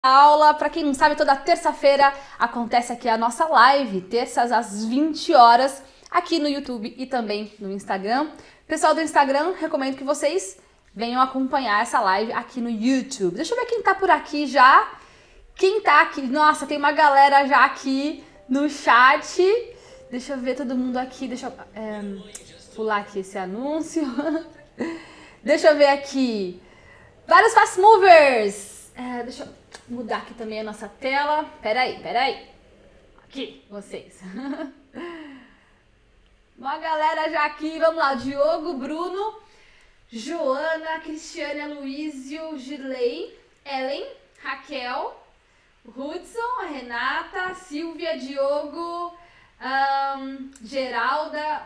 Aula, para quem não sabe, toda terça-feira acontece aqui a nossa live, terças às 20 horas, aqui no YouTube e também no Instagram. Pessoal do Instagram, recomendo que vocês venham acompanhar essa live aqui no YouTube. Deixa eu ver quem tá por aqui já. Quem tá aqui? Nossa, tem uma galera já aqui no chat. Deixa eu ver todo mundo aqui, deixa eu pular aqui esse anúncio. Deixa eu ver aqui. Vários fast movers. Deixa eu mudar aqui também a nossa tela. Peraí. Aqui, vocês. Uma galera já aqui. Vamos lá. Diogo, Bruno, Joana, Cristiane, Aloysio, Girley, Ellen, Raquel, Hudson, Renata, Silvia, Diogo, Geralda,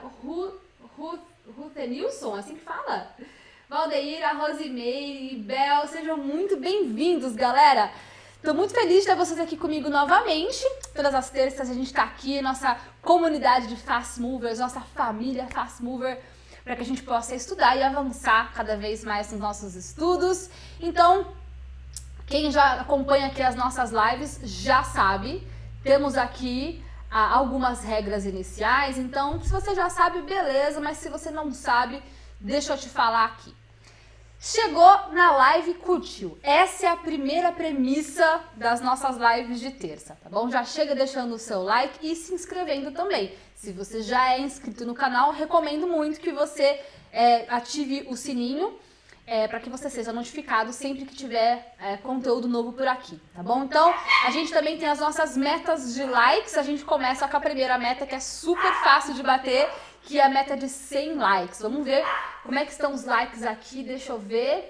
Ruthenilson, assim que fala? Valdeira, Rosimeire, Bel, sejam muito bem-vindos, galera! Tô muito feliz de ter vocês aqui comigo novamente. Todas as terças a gente tá aqui, nossa comunidade de Fast Movers, nossa família Fast Mover, para que a gente possa estudar e avançar cada vez mais nos nossos estudos. Então, quem já acompanha aqui as nossas lives já sabe, temos aqui algumas regras iniciais. Então, se você já sabe, beleza, mas se você não sabe, deixa eu te falar aqui. Chegou na live, curtiu. Essa é a primeira premissa das nossas lives de terça, tá bom? Já chega deixando o seu like e se inscrevendo também. Se você já é inscrito no canal, recomendo muito que você ative o sininho para que você seja notificado sempre que tiver conteúdo novo por aqui, tá bom? Então, a gente também tem as nossas metas de likes. A gente começa com a primeira meta, que é super fácil de bater, que é a meta de 100 likes. Vamos ver como é que estão os likes aqui, deixa eu ver.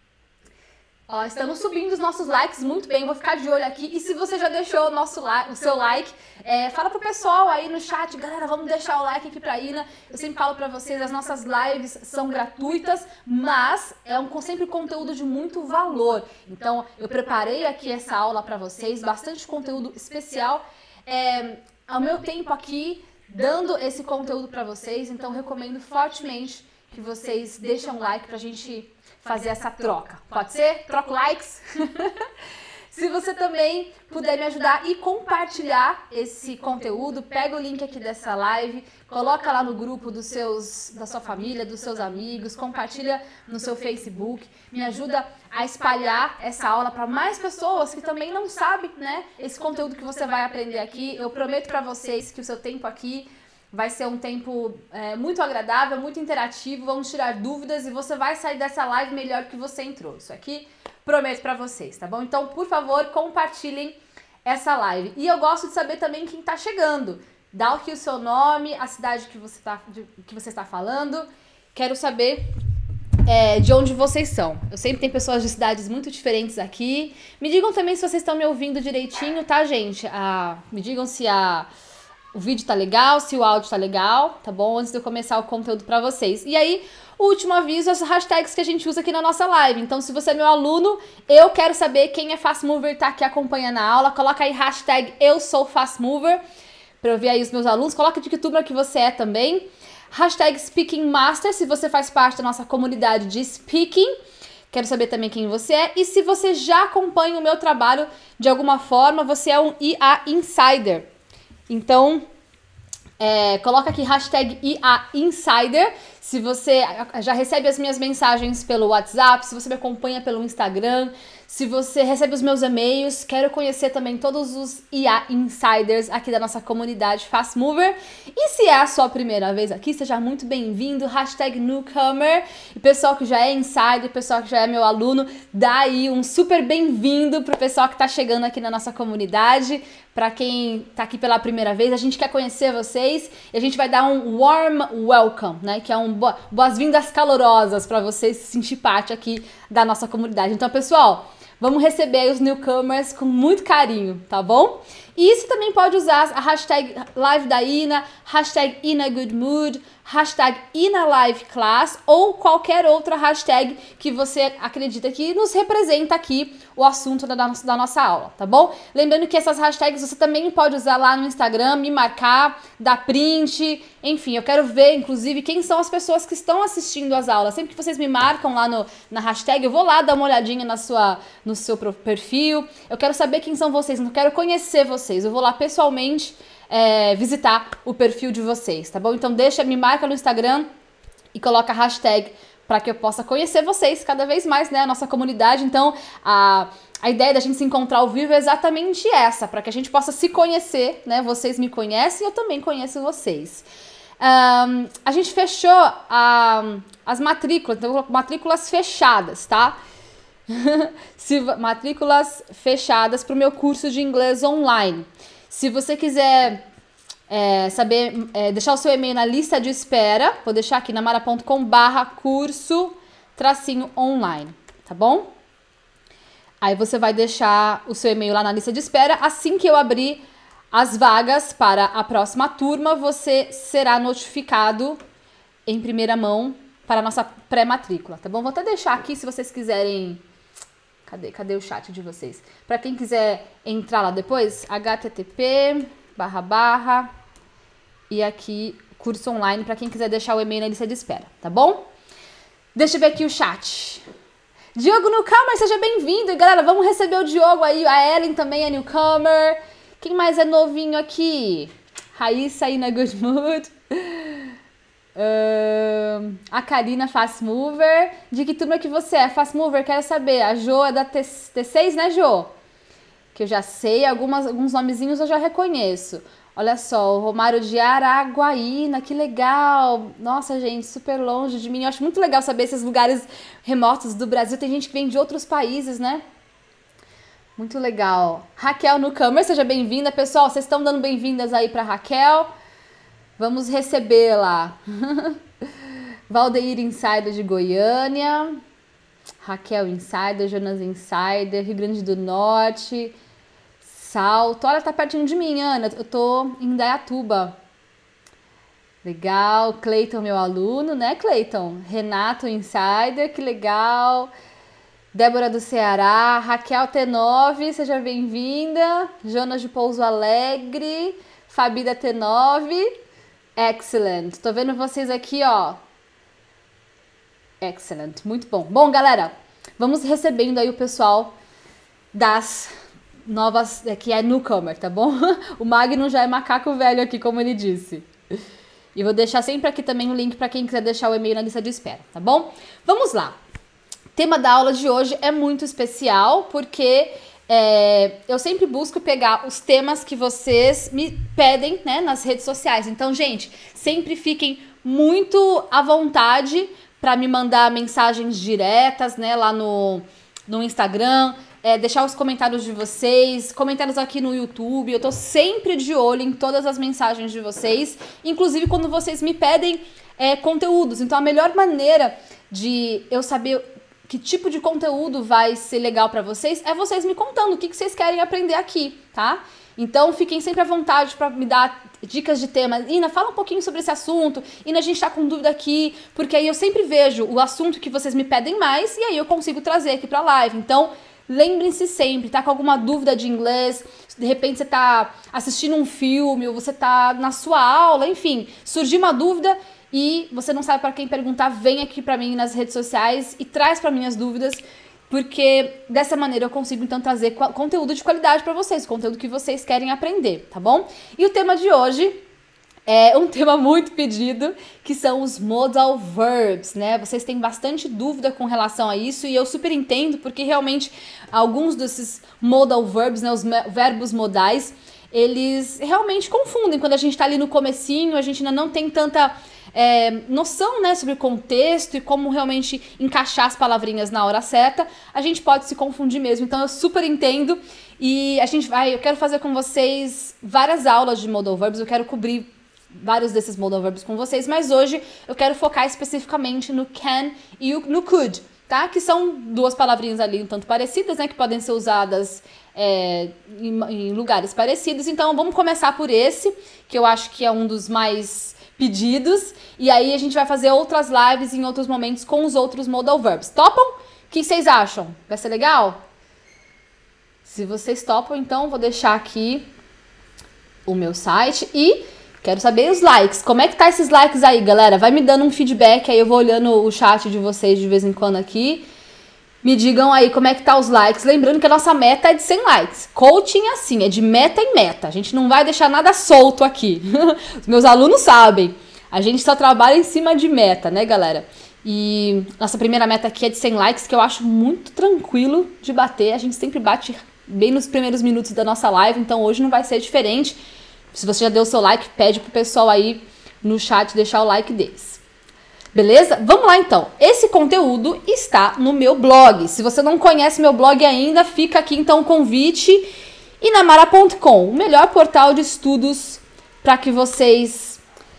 Ó, estamos subindo os nossos likes muito bem, vou ficar de olho aqui. E se você já deixou o seu like, fala pro pessoal aí no chat, galera, vamos deixar o like aqui pra Ina. Eu sempre falo pra vocês, as nossas lives são gratuitas, mas sempre conteúdo de muito valor. Então, eu preparei aqui essa aula pra vocês, bastante conteúdo especial. Ao meu tempo aqui, dando esse conteúdo para vocês, então recomendo fortemente que vocês deixem um like pra gente fazer essa troca. Pode ser? Troca likes? Se você também puder me ajudar e compartilhar esse conteúdo, pega o link aqui dessa live, coloca lá no grupo da sua família, dos seus amigos, compartilha no seu Facebook, me ajuda a espalhar essa aula para mais pessoas que também não sabem, né, esse conteúdo que você vai aprender aqui. Eu prometo para vocês que o seu tempo aqui vai ser um tempo muito agradável, muito interativo, vamos tirar dúvidas e você vai sair dessa live melhor que você entrou. Isso aqui prometo pra vocês, tá bom? Então, por favor, compartilhem essa live. E eu gosto de saber também quem tá chegando. Dá aqui o seu nome, a cidade que você está falando. Quero saber de onde vocês são. Eu sempre tenho pessoas de cidades muito diferentes aqui. Me digam também se vocês estão me ouvindo direitinho, tá, gente? Me digam se o vídeo tá legal, se o áudio tá legal, tá bom? Antes de eu começar o conteúdo pra vocês. E aí, o último aviso, as hashtags que a gente usa aqui na nossa live. Então, se você é meu aluno, eu quero saber quem é Fast Mover e tá aqui acompanhando a aula. Coloca aí hashtag eu sou Fast Mover, pra eu ver aí os meus alunos. Coloca de que youtuber que você é também. Hashtag Speaking Master, se você faz parte da nossa comunidade de Speaking. Quero saber também quem você é. E se você já acompanha o meu trabalho de alguma forma, você é um IA Insider. Então, coloca aqui hashtag IA Insider, se você já recebe as minhas mensagens pelo WhatsApp, se você me acompanha pelo Instagram, se você recebe os meus e-mails. Quero conhecer também todos os IA Insiders aqui da nossa comunidade Fast Mover. E se é a sua primeira vez aqui, seja muito bem-vindo, hashtag Newcomer. E pessoal que já é Insider, pessoal que já é meu aluno, dá aí um super bem-vindo pro pessoal que tá chegando aqui na nossa comunidade. Para quem tá aqui pela primeira vez, a gente quer conhecer vocês e a gente vai dar um warm welcome, né? Que é boas-vindas calorosas para vocês se sentir parte aqui da nossa comunidade. Então, pessoal, vamos receber os newcomers com muito carinho, tá bom? E você também pode usar a hashtag Live da Ina, hashtag InaGoodMood, hashtag InaLiveClass ou qualquer outra hashtag que você acredita que nos representa aqui o assunto da nossa aula, tá bom? Lembrando que essas hashtags você também pode usar lá no Instagram, me marcar, dar print, enfim, eu quero ver, inclusive, quem são as pessoas que estão assistindo as aulas. Sempre que vocês me marcam lá na hashtag, eu vou lá dar uma olhadinha no seu perfil, eu quero saber quem são vocês, eu quero conhecer vocês, eu vou lá pessoalmente visitar o perfil de vocês, tá bom? Então me marca no Instagram e coloca a hashtag para que eu possa conhecer vocês cada vez mais, né? A nossa comunidade. Então, a ideia da gente se encontrar ao vivo é exatamente essa, para que a gente possa se conhecer, né? Vocês me conhecem, eu também conheço vocês. A gente fechou as matrículas, então matrículas fechadas, tá? Matrículas fechadas para o meu curso de inglês online. Se você quiser deixar o seu e-mail na lista de espera, vou deixar aqui na mara.com/curso-online, tá bom? Aí você vai deixar o seu e-mail lá na lista de espera. Assim que eu abrir as vagas para a próxima turma, você será notificado em primeira mão para a nossa pré-matrícula, tá bom? Vou até deixar aqui se vocês quiserem... Cadê o chat de vocês? Para quem quiser entrar lá depois, http:// e aqui curso online para quem quiser deixar o e-mail na lista de espera, tá bom? Deixa eu ver aqui o chat. Diogo Newcomer, seja bem-vindo. E galera, vamos receber o Diogo aí, a Ellen também é Newcomer. Quem mais é novinho aqui? Raíssa aí na Good Mood. A Karina Fast Mover. De que turma que você é? Fast Mover, quero saber. A Jo é da T6, né, Jo? Que eu já sei, alguns nomezinhos eu já reconheço. Olha só, o Romário de Araguaína, que legal. Nossa, gente, super longe de mim. Eu acho muito legal saber esses lugares remotos do Brasil. Tem gente que vem de outros países, né? Muito legal. Raquel Newcomer, seja bem-vinda. Pessoal, vocês estão dando bem-vindas aí para Raquel. Vamos recebê-la. Valdeir Insider de Goiânia. Raquel Insider, Jonas Insider, Rio Grande do Norte. Salto. Olha, tá pertinho de mim, Ana. Eu tô em Indaiatuba. Legal. Cleiton, meu aluno, né, Cleiton? Renato Insider, que legal. Débora do Ceará. Raquel T9, seja bem-vinda. Jonas de Pouso Alegre. Fabi da T9. Excellent. Tô vendo vocês aqui, ó. Excellent. Muito bom. Bom, galera, vamos recebendo aí o pessoal das novas, que é newcomer, tá bom? O Magno já é macaco velho aqui, como ele disse. E vou deixar sempre aqui também o link para quem quiser deixar o e-mail na lista de espera, tá bom? Vamos lá. O tema da aula de hoje é muito especial, porque eu sempre busco pegar os temas que vocês me pedem, né, nas redes sociais. Então, gente, sempre fiquem muito à vontade para me mandar mensagens diretas, né, lá no Instagram, deixar os comentários de vocês, comentários aqui no YouTube. Eu tô sempre de olho em todas as mensagens de vocês, inclusive quando vocês me pedem conteúdos. Então, a melhor maneira de eu saber que tipo de conteúdo vai ser legal pra vocês é vocês me contando o que vocês querem aprender aqui, tá? Então, fiquem sempre à vontade para me dar dicas de temas. Ina, fala um pouquinho sobre esse assunto. Ina, a gente tá com dúvida aqui, porque aí eu sempre vejo o assunto que vocês me pedem mais e aí eu consigo trazer aqui pra live. Então, lembrem-se sempre, tá com alguma dúvida de inglês, de repente você tá assistindo um filme ou você tá na sua aula, enfim, surgiu uma dúvida e você não sabe para quem perguntar, vem aqui para mim nas redes sociais e traz para mim as dúvidas, porque dessa maneira eu consigo então trazer conteúdo de qualidade para vocês, conteúdo que vocês querem aprender, tá bom? E o tema de hoje é um tema muito pedido, que são os modal verbs, né? Vocês têm bastante dúvida com relação a isso e eu super entendo, porque realmente alguns desses modal verbs, né, os verbos modais, eles realmente confundem. Quando a gente tá ali no comecinho, a gente ainda não tem tanta noção, né, sobre o contexto e como realmente encaixar as palavrinhas na hora certa, a gente pode se confundir mesmo. Então eu super entendo e eu quero fazer com vocês várias aulas de modal verbs, eu quero cobrir vários desses modal verbs com vocês, mas hoje eu quero focar especificamente no can e no could, tá? Que são duas palavrinhas ali um tanto parecidas, né, que podem ser usadas em lugares parecidos. Então vamos começar por esse, que eu acho que é um dos mais pedidos. E aí a gente vai fazer outras lives em outros momentos com os outros modal verbs. Topam? O que vocês acham? Vai ser legal? Se vocês topam, então vou deixar aqui o meu site e quero saber os likes. Como é que tá esses likes aí, galera? Vai me dando um feedback, aí eu vou olhando o chat de vocês de vez em quando aqui. Me digam aí como é que tá os likes. Lembrando que a nossa meta é de 100 likes. Coaching é assim, é de meta em meta. A gente não vai deixar nada solto aqui. Os meus alunos sabem. A gente só trabalha em cima de meta, né, galera? E nossa primeira meta aqui é de 100 likes, que eu acho muito tranquilo de bater. A gente sempre bate bem nos primeiros minutos da nossa live, então hoje não vai ser diferente. Se você já deu o seu like, pede pro pessoal aí no chat deixar o like deles. Beleza? Vamos lá então. Esse conteúdo está no meu blog. Se você não conhece meu blog ainda, fica aqui então o convite. Inamara.com, o melhor portal de estudos para que vocês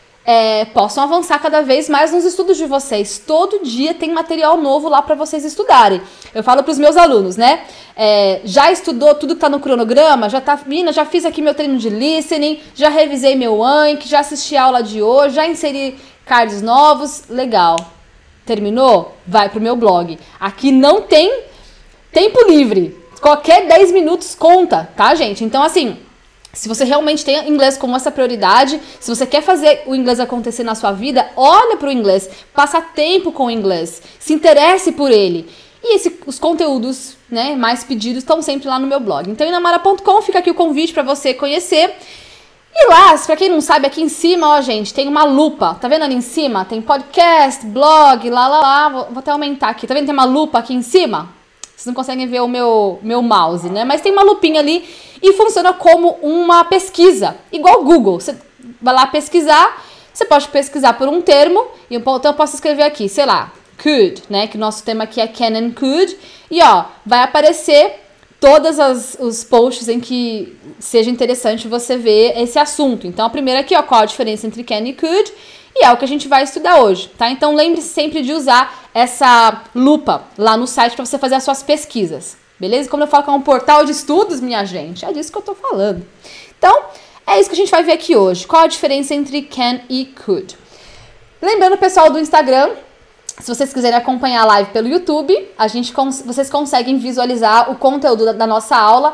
possam avançar cada vez mais nos estudos de vocês. Todo dia tem material novo lá para vocês estudarem. Eu falo para os meus alunos, né? Já estudou tudo que tá no cronograma? Já tá, Mina, já fiz aqui meu treino de listening, já revisei meu Anki, já assisti a aula de hoje, já inseri cards novos. Legal. Terminou? Vai pro meu blog. Aqui não tem tempo livre. Qualquer 10 minutos conta, tá, gente? Então, assim, se você realmente tem inglês como essa prioridade, se você quer fazer o inglês acontecer na sua vida, olha pro inglês, passa tempo com o inglês, se interesse por ele. E os conteúdos, né, mais pedidos estão sempre lá no meu blog. Então, inamara.com, fica aqui o convite para você conhecer. E lá, pra quem não sabe, aqui em cima, ó, gente, tem uma lupa. Tá vendo ali em cima? Tem podcast, blog, lá. Vou até aumentar aqui. Tá vendo? Tem uma lupa aqui em cima. Vocês não conseguem ver o meu mouse, né? Mas tem uma lupinha ali e funciona como uma pesquisa. Igual o Google. Você vai lá pesquisar, você pode pesquisar por um termo. Então eu posso escrever aqui, sei lá, could, né? Que o nosso tema aqui é can and could. E ó, vai aparecer todos os posts em que seja interessante você ver esse assunto. Então, a primeira aqui, ó, qual a diferença entre can e could, e é o que a gente vai estudar hoje, tá? Então, lembre-se sempre de usar essa lupa lá no site para você fazer as suas pesquisas, beleza? Como eu falo que é um portal de estudos, minha gente, é disso que eu tô falando. Então, é isso que a gente vai ver aqui hoje. Qual a diferença entre can e could? Lembrando, pessoal do Instagram, se vocês quiserem acompanhar a live pelo YouTube, vocês conseguem visualizar o conteúdo da nossa aula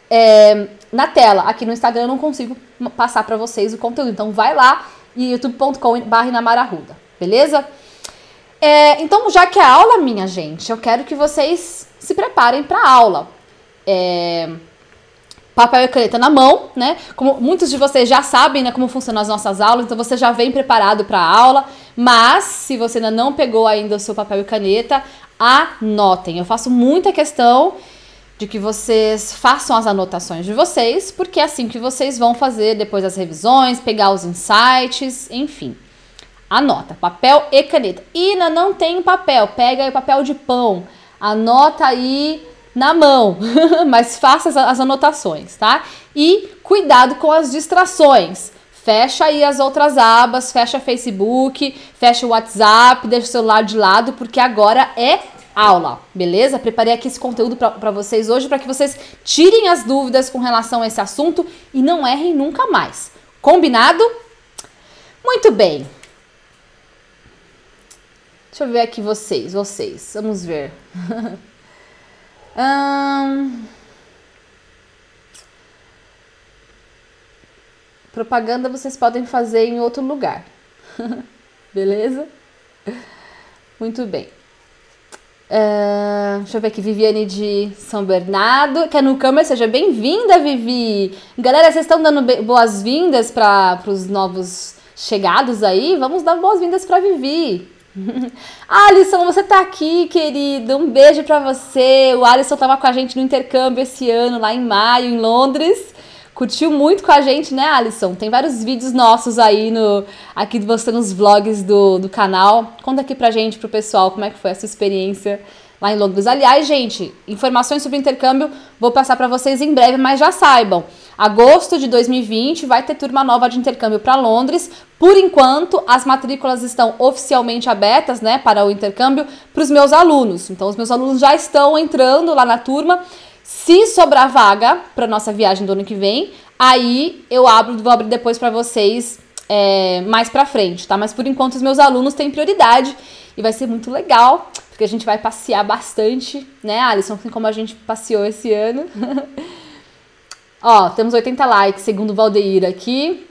na tela. Aqui no Instagram eu não consigo passar para vocês o conteúdo. Então vai lá e youtube.com/inamaraarruda, beleza? Então, já que é aula, minha gente, eu quero que vocês se preparem para a aula. Papel e caneta na mão, né? Como muitos de vocês já sabem, né, como funcionam as nossas aulas, então você já vem preparado para a aula, mas se você ainda não pegou ainda o seu papel e caneta, anotem. Eu faço muita questão de que vocês façam as anotações de vocês, porque é assim que vocês vão fazer depois as revisões, pegar os insights, enfim. Anota, papel e caneta. Ina, não tem papel, pega aí o papel de pão, anota aí na mão, mas faça as anotações, tá? E cuidado com as distrações. Fecha aí as outras abas, fecha Facebook, fecha o WhatsApp, deixa o celular de lado, porque agora é aula, beleza? Preparei aqui esse conteúdo para vocês hoje, para que vocês tirem as dúvidas com relação a esse assunto e não errem nunca mais. Combinado? Muito bem. Deixa eu ver aqui vocês. Vamos ver. Propaganda vocês podem fazer em outro lugar. Beleza? Muito bem. Deixa eu ver aqui, Viviane de São Bernardo, que é no câmera, seja bem-vinda, Vivi. Galera, vocês estão dando boas-vindas para os novos chegados aí? Vamos dar boas-vindas para Vivi. Alisson, você tá aqui, querido, um beijo pra você. O Alisson tava com a gente no intercâmbio esse ano, lá em maio, em Londres. Curtiu muito com a gente, né, Alisson? Tem vários vídeos nossos aí aqui mostrando os vlogs do canal. Conta aqui pra gente, pro pessoal, como é que foi essa experiência lá em Londres. Aliás, gente, informações sobre o intercâmbio vou passar pra vocês em breve, mas já saibam, agosto de 2020 vai ter turma nova de intercâmbio para Londres. Por enquanto, as matrículas estão oficialmente abertas, né, para o intercâmbio para os meus alunos. Então, os meus alunos já estão entrando lá na turma. Se sobrar vaga para nossa viagem do ano que vem, aí vou abrir depois para vocês mais pra frente, tá? Mas por enquanto os meus alunos têm prioridade e vai ser muito legal, porque a gente vai passear bastante, né, Alisson? Assim como a gente passeou esse ano. Ó, temos 80 likes, segundo o Valdeir aqui.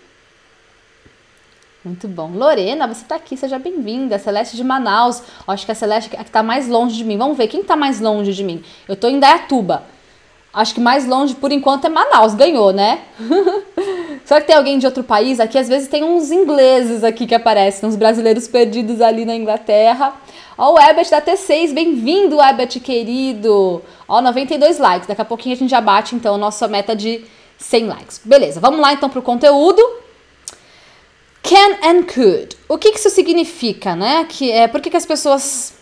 Muito bom. Lorena, você tá aqui, seja bem-vinda. Celeste de Manaus. Ó, acho que a Celeste é que tá mais longe de mim. Vamos ver, quem tá mais longe de mim? Eu tô em Indaiatuba. Acho que mais longe, por enquanto, é Manaus. Ganhou, né? Será que tem alguém de outro país aqui? Às vezes tem uns ingleses aqui que aparecem, uns brasileiros perdidos ali na Inglaterra. Ó, o Herbert da T6, bem-vindo, Herbert, querido. Ó, 92 likes. Daqui a pouquinho a gente já bate, então, a nossa meta de 100 likes. Beleza, vamos lá, então, pro conteúdo. Can and could. O que isso significa, né? Por que as pessoas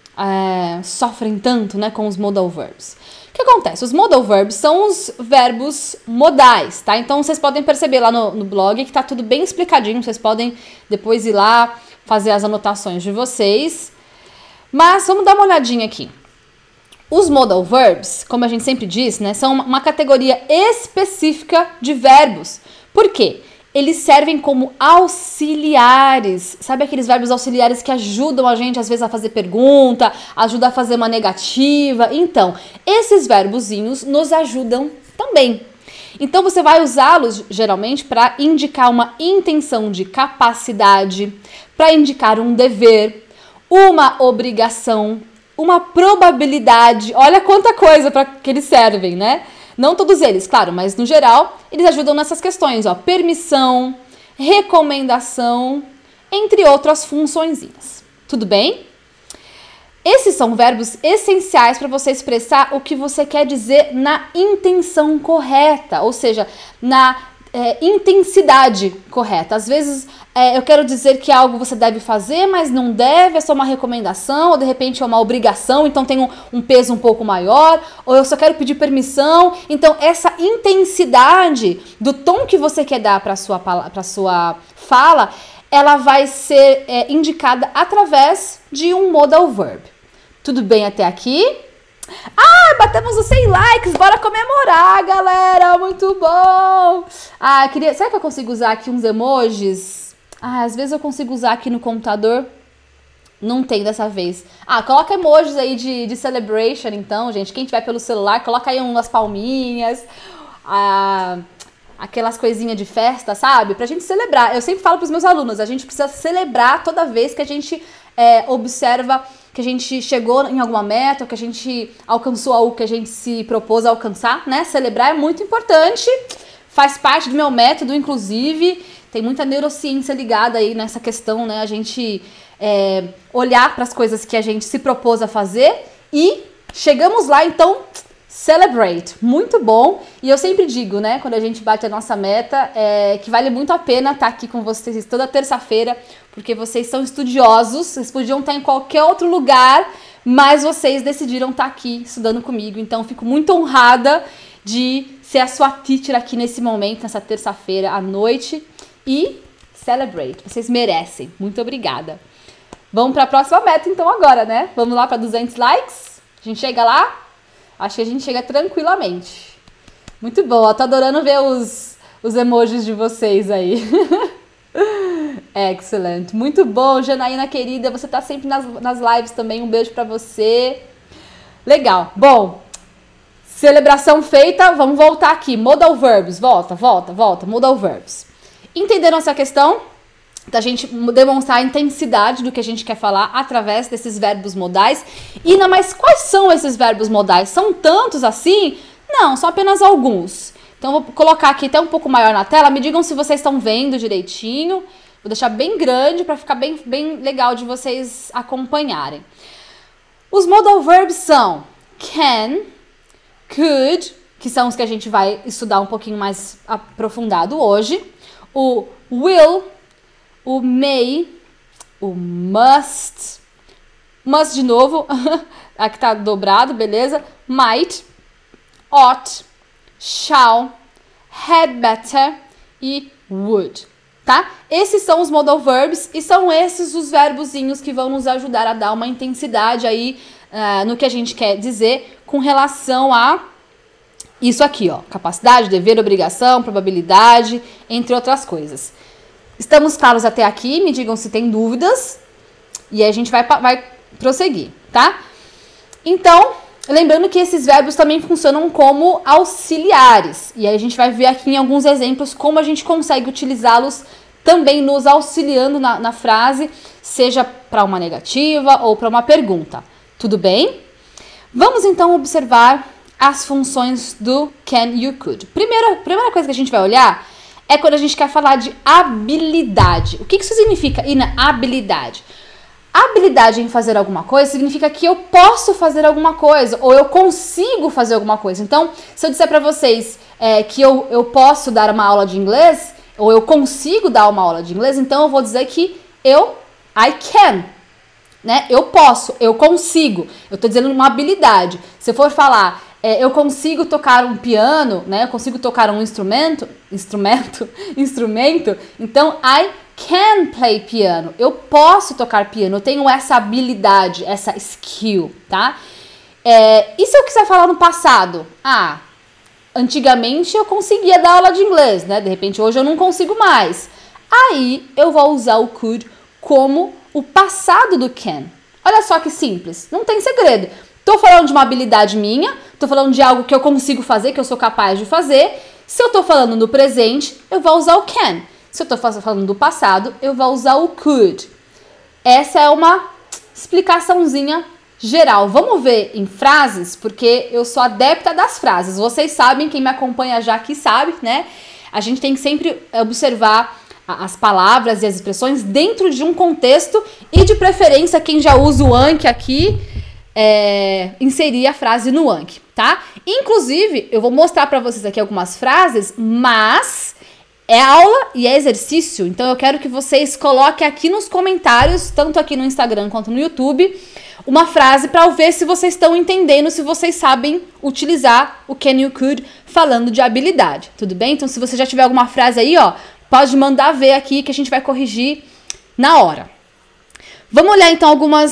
sofrem tanto, né, com os modal verbs? O que acontece? Os modal verbs são os verbos modais, tá? Então, vocês podem perceber lá no blog que tá tudo bem explicadinho. Vocês podem depois ir lá fazer as anotações de vocês. Mas, vamos dar uma olhadinha aqui. Os modal verbs, como a gente sempre diz, né, são uma categoria específica de verbos. Por quê? Eles servem como auxiliares. Sabe aqueles verbos auxiliares que ajudam a gente, às vezes, a fazer pergunta, ajudam a fazer uma negativa? Então, esses verbozinhos nos ajudam também. Então, você vai usá-los, geralmente, para indicar uma intenção de capacidade, para indicar um dever, uma obrigação, uma probabilidade. Olha quanta coisa para que eles servem, né? Não todos eles, claro, mas no geral, eles ajudam nessas questões, ó, permissão, recomendação, entre outras funçõezinhas. Tudo bem? Esses são verbos essenciais para você expressar o que você quer dizer na intenção correta, ou seja, na intensidade correta. Às vezes eu quero dizer que algo você deve fazer, mas não deve, é só uma recomendação, ou de repente é uma obrigação, então tem um peso um pouco maior, ou eu só quero pedir permissão. Então essa intensidade do tom que você quer dar para a sua fala, ela vai ser indicada através de um modal verb. Tudo bem até aqui? Ah, batemos os 100 likes, bora comemorar, galera, muito bom. Será que eu consigo usar aqui uns emojis? Às vezes eu consigo usar aqui no computador, não tem dessa vez. Coloca emojis aí de celebration, então, gente, quem tiver pelo celular, coloca aí umas palminhas, aquelas coisinhas de festa, sabe? Pra gente celebrar. Eu sempre falo pros meus alunos, a gente precisa celebrar toda vez que a gente observa que a gente chegou em alguma meta, que a gente alcançou algo que a gente se propôs a alcançar, né? Celebrar é muito importante, faz parte do meu método, inclusive, tem muita neurociência ligada aí nessa questão, né? A gente olhar para as coisas que a gente se propôs a fazer e chegamos lá, então, celebrate. Muito bom. E eu sempre digo, né, quando a gente bate a nossa meta, que vale muito a pena estar aqui com vocês toda terça-feira, porque vocês são estudiosos, vocês podiam estar em qualquer outro lugar, mas vocês decidiram estar aqui estudando comigo. Então, fico muito honrada de ser a sua teacher aqui nesse momento, nessa terça-feira à noite. E celebrate. Vocês merecem. Muito obrigada. Vamos para a próxima meta, então, agora, né? Vamos lá para 200 likes? A gente chega lá? Acho que a gente chega tranquilamente. Muito bom. Eu tô adorando ver os emojis de vocês aí. Excellent. Muito bom, Janaína querida. Você tá sempre nas lives também. Um beijo pra você. Legal. Bom, celebração feita. Vamos voltar aqui. Modal verbs. Volta. Modal verbs. Entenderam essa questão? Da gente demonstrar a intensidade do que a gente quer falar através desses verbos modais. Mas quais são esses verbos modais? São tantos assim? Não, são apenas alguns. Então, eu vou colocar aqui até um pouco maior na tela. Me digam se vocês estão vendo direitinho. Vou deixar bem grande para ficar bem legal de vocês acompanharem. Os modal verbs são can, could, que são os que a gente vai estudar um pouquinho mais aprofundado hoje. O will, o may, o must de novo, aqui tá dobrado, beleza? Might, ought, shall, had better e would, tá? Esses são os modal verbs e são esses os verbozinhos que vão nos ajudar a dar uma intensidade aí no que a gente quer dizer com relação a isso aqui, ó. Capacidade, dever, obrigação, probabilidade, entre outras coisas. Estamos claros até aqui? Me digam se tem dúvidas. E aí a gente vai prosseguir, tá? Então, lembrando que esses verbos também funcionam como auxiliares. E aí a gente vai ver aqui em alguns exemplos como a gente consegue utilizá-los também nos auxiliando na frase, seja para uma negativa ou para uma pergunta. Tudo bem? Vamos então observar as funções do can, you, could. Primeira coisa que a gente vai olhar é quando a gente quer falar de habilidade. O que isso significa, habilidade? Habilidade em fazer alguma coisa significa que eu posso fazer alguma coisa ou eu consigo fazer alguma coisa. Então, se eu disser para vocês que eu posso dar uma aula de inglês ou eu consigo dar uma aula de inglês, então eu vou dizer que I can, né? Eu posso, eu consigo. Eu tô dizendo uma habilidade. Se eu for falar eu consigo tocar um piano, né? Eu consigo tocar um instrumento, então I can play piano. Eu posso tocar piano, eu tenho essa habilidade, essa skill, tá? E se eu quiser falar no passado? Antigamente eu conseguia dar aula de inglês, né? De repente hoje eu não consigo mais. Aí eu vou usar o could como o passado do can. Olha só que simples, não tem segredo. Tô falando de uma habilidade minha, tô falando de algo que eu consigo fazer, que eu sou capaz de fazer. Se eu tô falando no presente, eu vou usar o can. Se eu tô falando do passado, eu vou usar o could. Essa é uma explicaçãozinha geral. Vamos ver em frases, porque eu sou adepta das frases. Vocês sabem, quem me acompanha já aqui sabe, né? A gente tem que sempre observar as palavras e as expressões dentro de um contexto e, de preferência, quem já usa o Anki aqui, inserir a frase no Anki, tá? Inclusive, eu vou mostrar pra vocês aqui algumas frases, mas é aula e é exercício, então eu quero que vocês coloquem aqui nos comentários, tanto aqui no Instagram quanto no YouTube, uma frase para eu ver se vocês estão entendendo, se vocês sabem utilizar o can, you, could falando de habilidade, tudo bem? Então, se você já tiver alguma frase aí, pode mandar ver aqui que a gente vai corrigir na hora. Vamos olhar então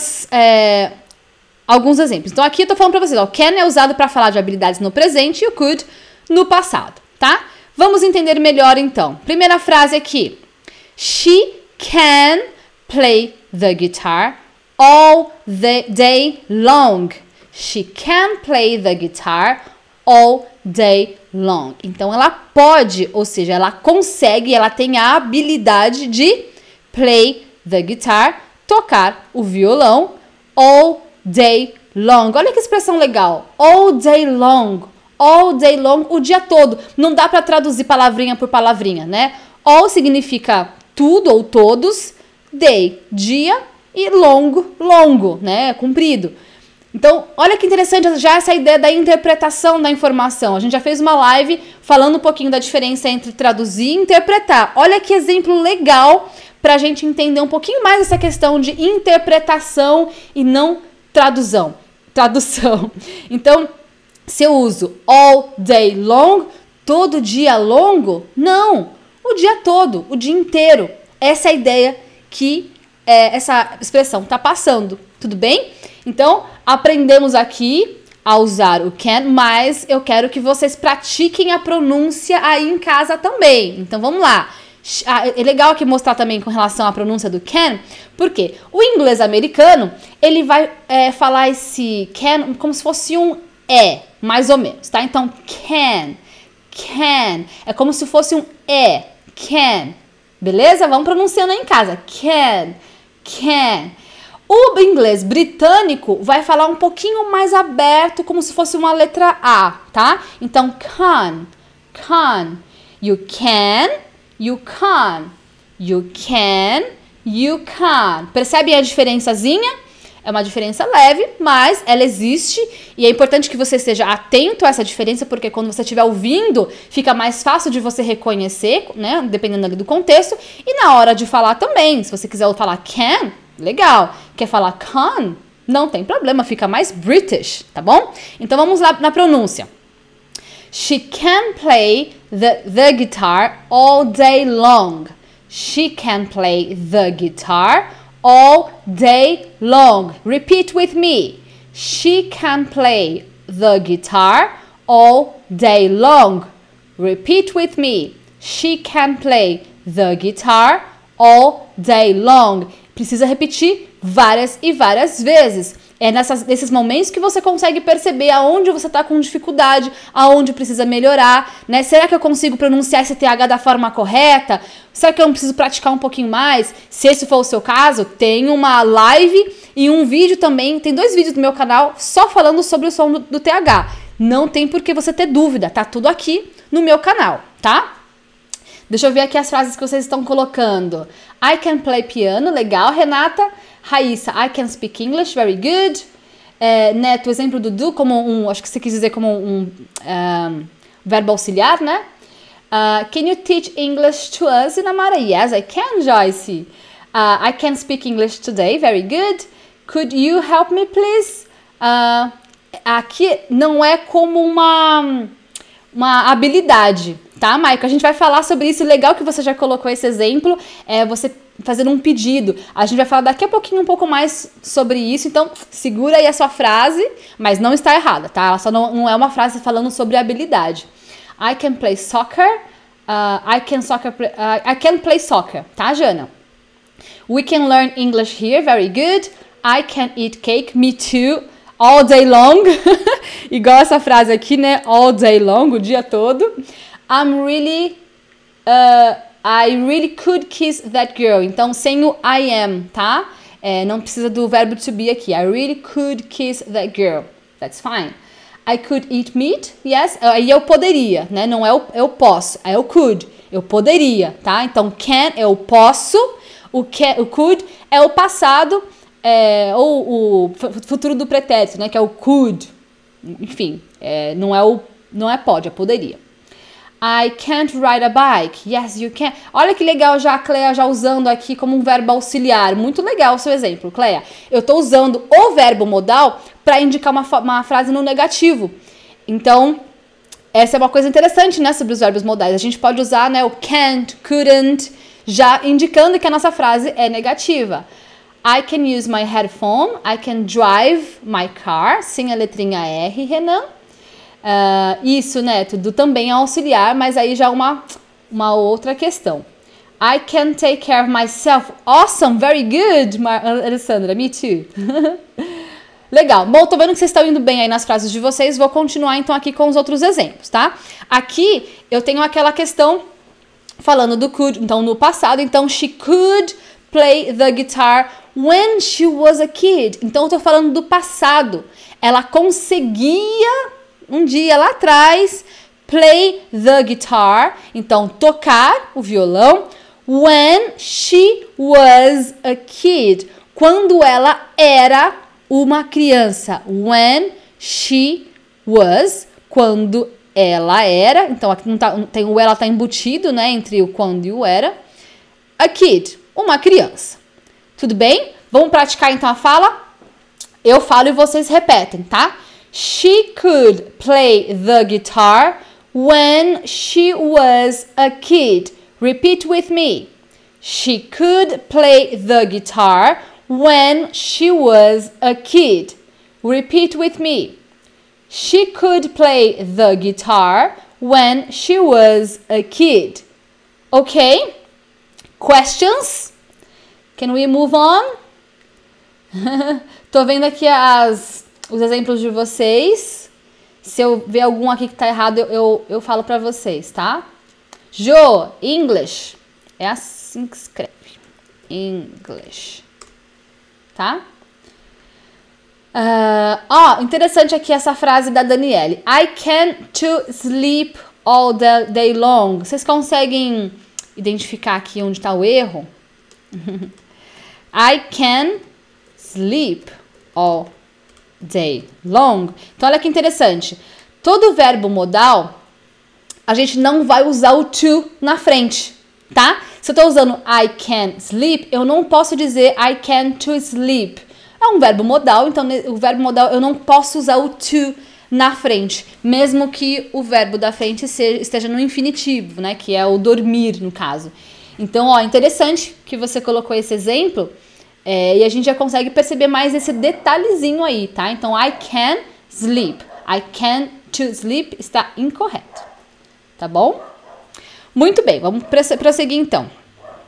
alguns exemplos. Então, aqui eu tô falando pra vocês, can é usado para falar de habilidades no presente e o could no passado, tá? Vamos entender melhor então. Primeira frase aqui. She can play the guitar all the day long. She can play the guitar all day long. Então, ela pode, ou seja, ela consegue, ela tem a habilidade de play the guitar, tocar o violão all day long. Olha que expressão legal. All day long. All day long, o dia todo. Não dá para traduzir palavrinha por palavrinha, né? All significa tudo ou todos. Day, dia. E longo, né? Comprido. Então, olha que interessante já essa ideia da interpretação da informação. A gente já fez uma live falando um pouquinho da diferença entre traduzir e interpretar. Olha que exemplo legal pra gente entender um pouquinho mais essa questão de interpretação e não tradução. Então, se eu uso all day long, todo dia longo? Não, o dia todo, o dia inteiro. Essa é a ideia que essa expressão está passando, tudo bem? Então, aprendemos aqui a usar o can, mas eu quero que vocês pratiquem a pronúncia aí em casa também. Então, vamos lá. É legal aqui mostrar também com relação à pronúncia do can, porque o inglês americano, ele vai falar esse can como se fosse um mais ou menos, tá? Então, can, é como se fosse um can, beleza? Vamos pronunciando aí em casa, can. O inglês britânico vai falar um pouquinho mais aberto, como se fosse uma letra A, tá? Então, can, you can, you can. Percebem a diferençazinha? É uma diferença leve, mas ela existe e é importante que você esteja atento a essa diferença, porque quando você estiver ouvindo, fica mais fácil de você reconhecer, né? Dependendo ali do contexto. E na hora de falar também, se você quiser falar can, legal. Quer falar can? Não tem problema, fica mais British, tá bom? Então vamos lá na pronúncia. She can play the guitar all day long. She can play the guitar all day long. Repeat with me. She can play the guitar all day long. Repeat with me. She can play the guitar all day long. Precisa repetir várias e várias vezes. É nesses momentos que você consegue perceber aonde você está com dificuldade, aonde precisa melhorar, né? Será que eu consigo pronunciar esse TH da forma correta? Será que eu preciso praticar um pouquinho mais? Se esse for o seu caso, tem uma live e um vídeo também, tem 2 vídeos no meu canal só falando sobre o som do TH. Não tem por que você ter dúvida, tá tudo aqui no meu canal, tá? Deixa eu ver aqui as frases que vocês estão colocando. I can play piano, legal, Renata. Raíssa, I can speak English, very good. Neto, o exemplo do do como acho que você quis dizer como verbo auxiliar, né? Can you teach English to us, Inamara? Yes, I can, Joyce. I can speak English today, very good. Could you help me, please? Aqui não é como uma habilidade, tá, Maicon? A gente vai falar sobre isso. Legal que você já colocou esse exemplo, você fazendo um pedido. A gente vai falar daqui a pouquinho um pouco mais sobre isso, então segura aí a sua frase, mas não está errada, tá? Ela só não é uma frase falando sobre habilidade. I can play soccer. I can play soccer, tá, Jana? We can learn English here, very good. I can eat cake, me too. All day long. Igual essa frase aqui, né? All day long, o dia todo. I really could kiss that girl. Então, sem o I am, tá? Não precisa do verbo to be aqui. I really could kiss that girl. That's fine. I could eat meat. Yes. Aí eu poderia, né? Não é eu posso. É o could. Eu poderia, tá? Então, can é eu posso. O could é o passado, ou o futuro do pretérito, né? Que é o could. Enfim, não é pode, é poderia. I can't ride a bike. Yes, you can. Olha que legal já a Cleia já usando aqui como um verbo auxiliar. Muito legal o seu exemplo, Cleia. Eu tô usando o verbo modal para indicar uma frase no negativo. Então, essa é uma coisa interessante, né, sobre os verbos modais. A gente pode usar, né, o can't, couldn't, já indicando que a nossa frase é negativa. I can use my headphone. I can drive my car. Sem a letrinha R, Renan. Isso, né, tudo também é auxiliar, mas aí já uma outra questão. I can take care of myself. Awesome, very good, Alessandra, me too. Legal, bom, tô vendo que vocês estão indo bem aí nas frases de vocês, vou continuar então aqui com os outros exemplos, tá? Aqui eu tenho aquela questão falando do could, então no passado, então she could play the guitar when she was a kid. Então eu tô falando do passado, ela conseguia um dia lá atrás, play the guitar, então tocar o violão, when she was a kid, quando ela era uma criança. When she was, quando ela era, então aqui não tá, tem o ela tá embutido, né, entre o quando e o era. A kid, uma criança. Tudo bem? Vamos praticar então a fala? Eu falo e vocês repetem, tá? She could play the guitar when she was a kid. Repeat with me. She could play the guitar when she was a kid. Repeat with me. She could play the guitar when she was a kid. Okay? Questions? Can we move on? Tô vendo aqui os exemplos de vocês. Se eu ver algum aqui que tá errado, eu falo pra vocês, tá? Jo, English. É assim que escreve. English. Tá? Interessante aqui essa frase da Daniele. I can to sleep all the day long. Vocês conseguem identificar aqui onde está o erro? I can sleep all day long. Então, olha que interessante. Todo verbo modal, a gente não vai usar o to na frente, tá? Se eu tô usando I can sleep, eu não posso dizer I can to sleep. É um verbo modal, então o verbo modal eu não posso usar o to na frente, mesmo que o verbo da frente esteja no infinitivo, né? Que é o dormir, no caso. Então, ó, interessante que você colocou esse exemplo. E a gente já consegue perceber mais esse detalhezinho aí, tá? Então, I can sleep. I can to sleep está incorreto. Tá bom? Muito bem, vamos prosseguir então.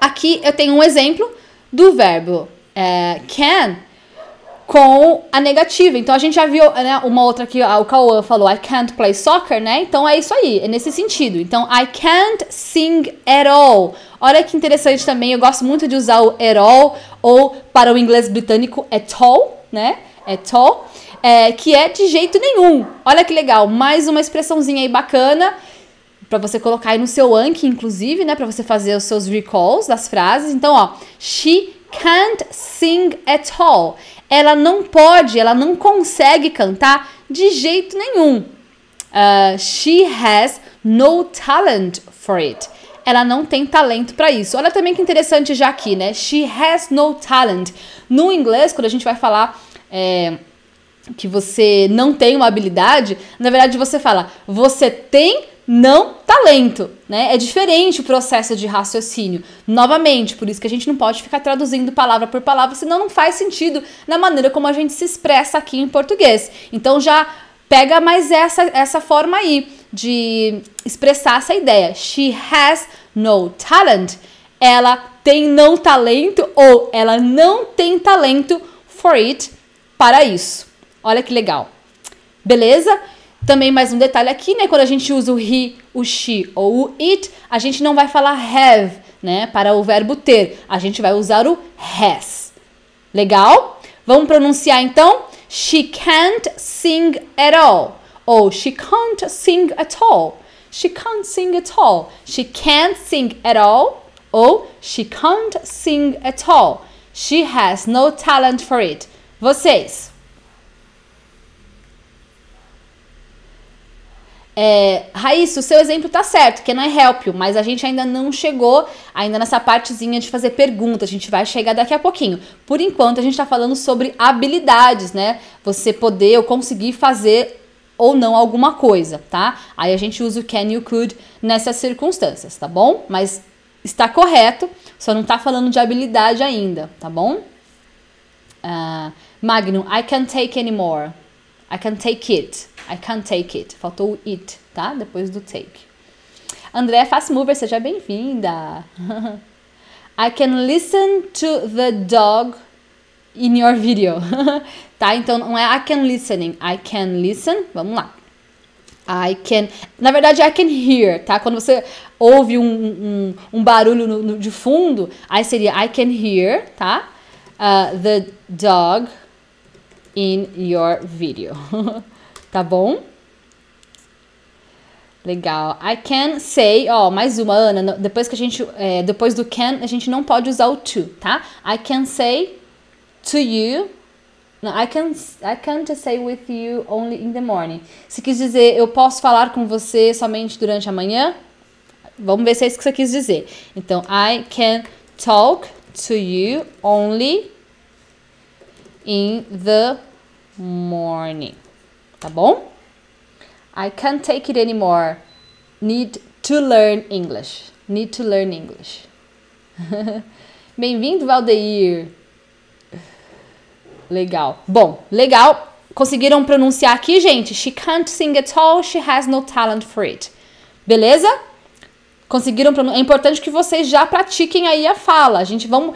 aqui eu tenho um exemplo do verbo can com a negativa. Então, a gente já viu, né, uma outra que o Cauã falou, I can't play soccer, né? Então, é isso aí, é nesse sentido. Então, I can't sing at all. Olha que interessante também, eu gosto muito de usar o at all, ou para o inglês britânico, at all, né? At all, que é de jeito nenhum. Olha que legal, mais uma expressãozinha aí bacana, para você colocar aí no seu Anki, inclusive, né? Para você fazer os seus recalls das frases. Então, ó, she can't sing at all. Ela não pode, ela não consegue cantar de jeito nenhum. She has no talent for it. Ela não tem talento para isso. Olha também que interessante já aqui, né? She has no talent. No inglês, quando a gente vai falar que você não tem uma habilidade, na verdade você fala, você tem não talento, né? É diferente o processo de raciocínio. Novamente, por isso que a gente não pode ficar traduzindo palavra por palavra, senão não faz sentido na maneira como a gente se expressa aqui em português. Então já pega mais essa forma aí de expressar essa ideia. She has no talent. Ela tem não talento ou ela não tem talento for it, para isso. Olha que legal. Beleza? Também mais um detalhe aqui, né? Quando a gente usa o he, o she ou o it, a gente não vai falar have, né? Para o verbo ter. A gente vai usar o has. Legal? Vamos pronunciar então? She can't sing at all. Ou she can't sing at all. She can't sing at all. She can't sing at all. Ou she can't sing at all. She has no talent for it. Vocês? Raíssa, o seu exemplo tá certo, can I help you? Mas a gente ainda não chegou ainda nessa partezinha de fazer perguntas, a gente vai chegar daqui a pouquinho. Por enquanto, a gente tá falando sobre habilidades, né? Você poder ou conseguir fazer ou não alguma coisa, tá? Aí a gente usa o can, you, could nessas circunstâncias, tá bom? Mas está correto, só não tá falando de habilidade ainda, tá bom? Magnum, I can't take anymore. I can't take it. I can't take it. Faltou o it, tá? Depois do take. André Fast Mover, seja bem-vinda. I can listen to the dog in your video. Tá? Então, não é I can listening. I can listen. Vamos lá. I can... Na verdade, I can hear, tá? Quando você ouve um barulho de fundo, aí seria I can hear, tá? The dog in your video. Tá bom? Legal. I can say, mais uma, Ana, depois que a gente, depois do can, a gente não pode usar o to, tá? I can say to you, no, I can't say with you only in the morning. Se quis dizer, eu posso falar com você somente durante a manhã, vamos ver se é isso que você quis dizer. Então, I can talk to you only in the morning. Tá bom? I can't take it anymore. Need to learn English. Need to learn English. Bem-vindo, Valdeir. Legal. Bom, legal. Conseguiram pronunciar aqui, gente? She can't sing at all. She has no talent for it. Beleza? Conseguiram pronunciar? É importante que vocês já pratiquem aí a fala. A gente vamos...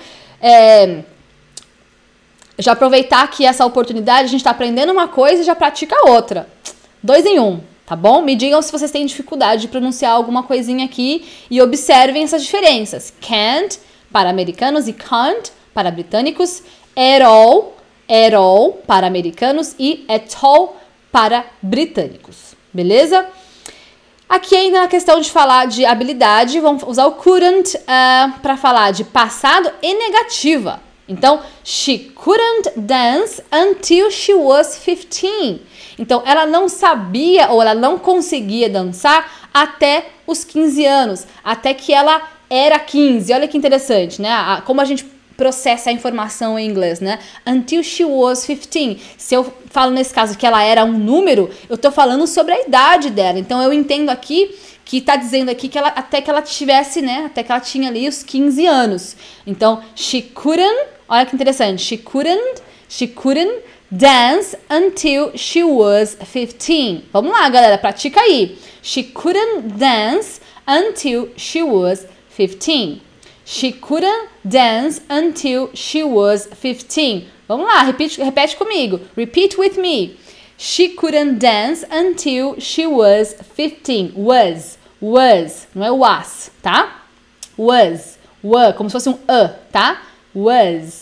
já aproveitar aqui essa oportunidade, a gente tá aprendendo uma coisa e já pratica outra. 2 em 1, tá bom? Me digam se vocês têm dificuldade de pronunciar alguma coisinha aqui e observem essas diferenças. Can't para americanos e can't para britânicos. At all para americanos e at all para britânicos. Beleza? Aqui ainda na questão de falar de habilidade, vamos usar o couldn't para falar de passado e negativa. Então, she couldn't dance until she was 15. Então, ela não sabia ou ela não conseguia dançar até os 15 anos, até que ela era 15. Olha que interessante, né? Como a gente processa a informação em inglês, né? Until she was 15. Se eu falo nesse caso que ela era um número, eu tô falando sobre a idade dela. Então, eu entendo aqui que tá dizendo aqui que ela, até que ela tivesse, né? Até que ela tinha ali os 15 anos. Então, she couldn't, olha que interessante, she couldn't dance until she was 15. Vamos lá, galera, pratica aí. She couldn't dance until she was 15. She couldn't dance until she was 15. Vamos lá, repete comigo. Repeat with me. She couldn't dance until she was 15. Was, não é was, tá? Was, como se fosse um tá? Was.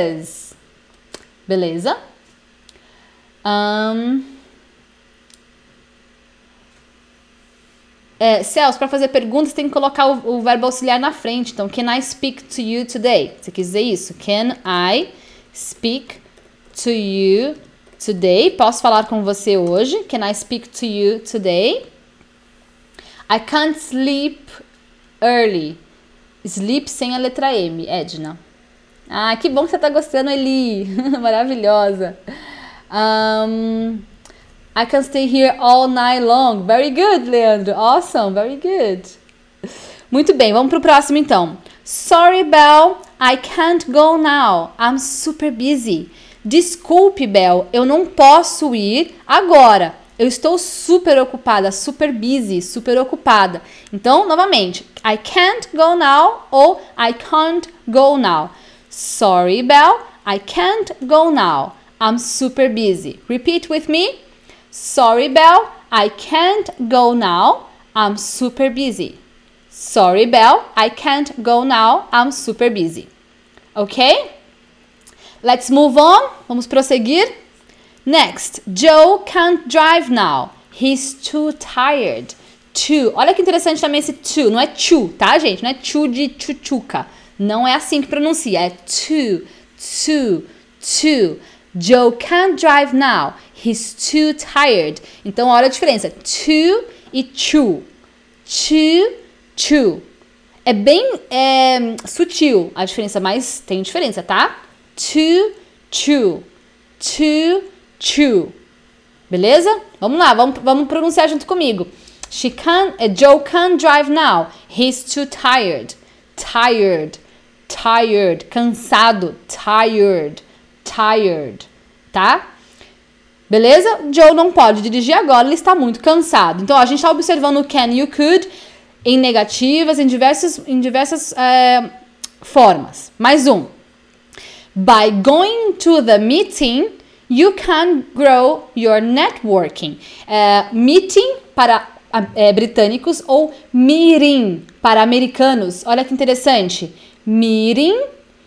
Beleza? Celso, para fazer perguntas tem que colocar o verbo auxiliar na frente. Então, can I speak to you today? Você quis dizer isso? Can I speak to you today? Posso falar com você hoje? Can I speak to you today? I can't sleep early. Sleep sem a letra M, Edna. Ah, que bom que você tá gostando, Eli. Maravilhosa. I can stay here all night long. Very good, Leandro. Awesome, very good. Muito bem, vamos pro próximo então. Sorry, Belle, I can't go now. I'm super busy. Desculpe, Belle, eu não posso ir agora. Eu estou super ocupada, super busy, super ocupada. Então, novamente, I can't go now ou I can't go now. Sorry, Belle, I can't go now. I'm super busy. Repeat with me. Sorry, Belle, I can't go now. I'm super busy. Sorry, Belle, I can't go now. I'm super busy. Ok? Let's move on. Vamos prosseguir. Next, Joe can't drive now. He's too tired. Too. Olha que interessante também esse too. Não é too, tá, gente? Não é too de tchutchuca. Não é assim que pronuncia. É too. Joe can't drive now. He's too tired. Então, olha a diferença. Too e too. Too. É bem sutil a diferença, mas tem diferença, tá? Too. Beleza? Vamos lá, vamos pronunciar junto comigo. Joe can't drive now. He's too tired. Tired. Cansado. Tired. Tá? Beleza? Joe não pode dirigir agora, ele está muito cansado. Então, a gente está observando o can e o could em negativas, em diversas formas. Mais um. By going to the meeting, you can grow your networking. Meeting para britânicos ou meeting para americanos. Olha que interessante. Meeting.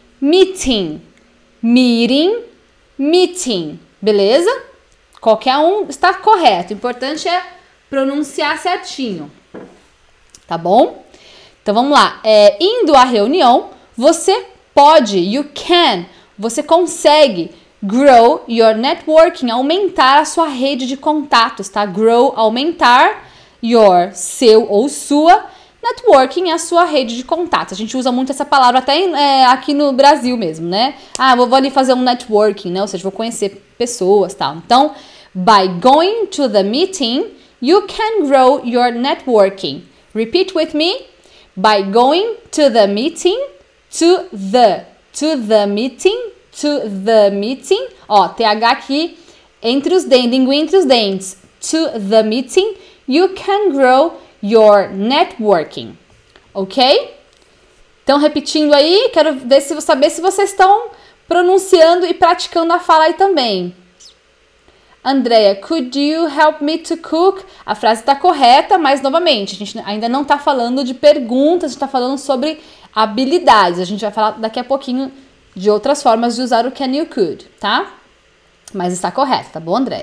Beleza? Qualquer um está correto. O importante é pronunciar certinho. Tá bom? Então vamos lá. Indo à reunião, você pode, you can, você consegue grow your networking, aumentar a sua rede de contatos, tá? Grow, aumentar, seu ou sua, networking é a sua rede de contatos. A gente usa muito essa palavra até aqui no Brasil mesmo, né? Vou ali fazer um networking, né? Ou seja, vou conhecer pessoas, tal. Então, by going to the meeting, you can grow your networking. Repeat with me. By going to the meeting, to the meeting. Ó, TH aqui entre os dentes, língua entre os dentes. To the meeting, you can grow your networking. Ok? Então, repetindo aí, quero saber se vocês estão pronunciando e praticando a fala aí também. Andrea, could you help me to cook? A frase está correta, mas novamente, a gente ainda não está falando de perguntas, a gente está falando sobre habilidades. A gente vai falar daqui a pouquinho de outras formas de usar o can you could, tá? Mas está correto, tá bom, Andrea?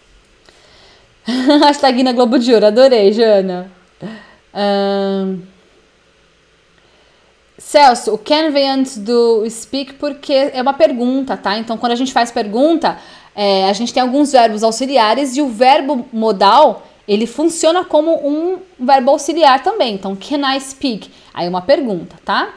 Hashtag na Globo de Ouro, adorei, Jana. Celso, o can vem antes do speak porque é uma pergunta, tá? Então, quando a gente faz pergunta, a gente tem alguns verbos auxiliares e o verbo modal, ele funciona como um verbo auxiliar também. Então, can I speak? Aí é uma pergunta, tá?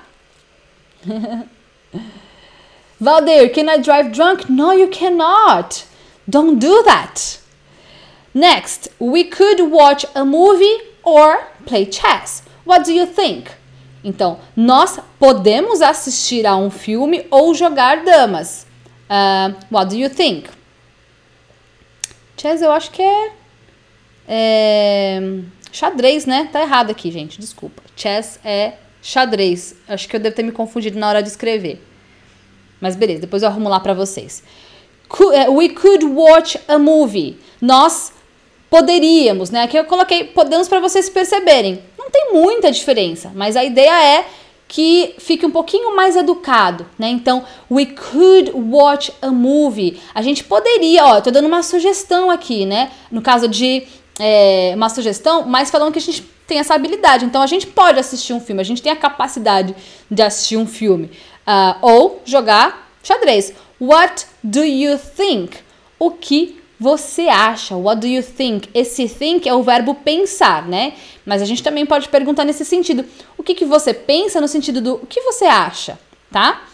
Valdir, can I drive drunk? No, you cannot. Don't do that. Next, we could watch a movie or play chess. What do you think? Então, nós podemos assistir a um filme ou jogar damas. What do you think? Chess eu acho que é xadrez, né? Tá errado aqui, gente. Desculpa. Chess é xadrez. Acho que eu devo ter me confundido na hora de escrever. Mas beleza, depois eu arrumo lá pra vocês. We could watch a movie. Nós poderíamos, né? Aqui eu coloquei podemos para vocês perceberem. Não tem muita diferença, mas a ideia é que fique um pouquinho mais educado, né? Então, we could watch a movie. A gente poderia, ó, eu tô dando uma sugestão aqui, né? No caso de uma sugestão, mas falando que a gente tem essa habilidade. Então, a gente pode assistir um filme, a gente tem a capacidade de assistir um filme. Ou jogar xadrez. What do you think? O que você acha? What do you think? Esse think é o verbo pensar, né? Mas a gente também pode perguntar nesse sentido. O que você pensa no sentido do o que você acha, tá?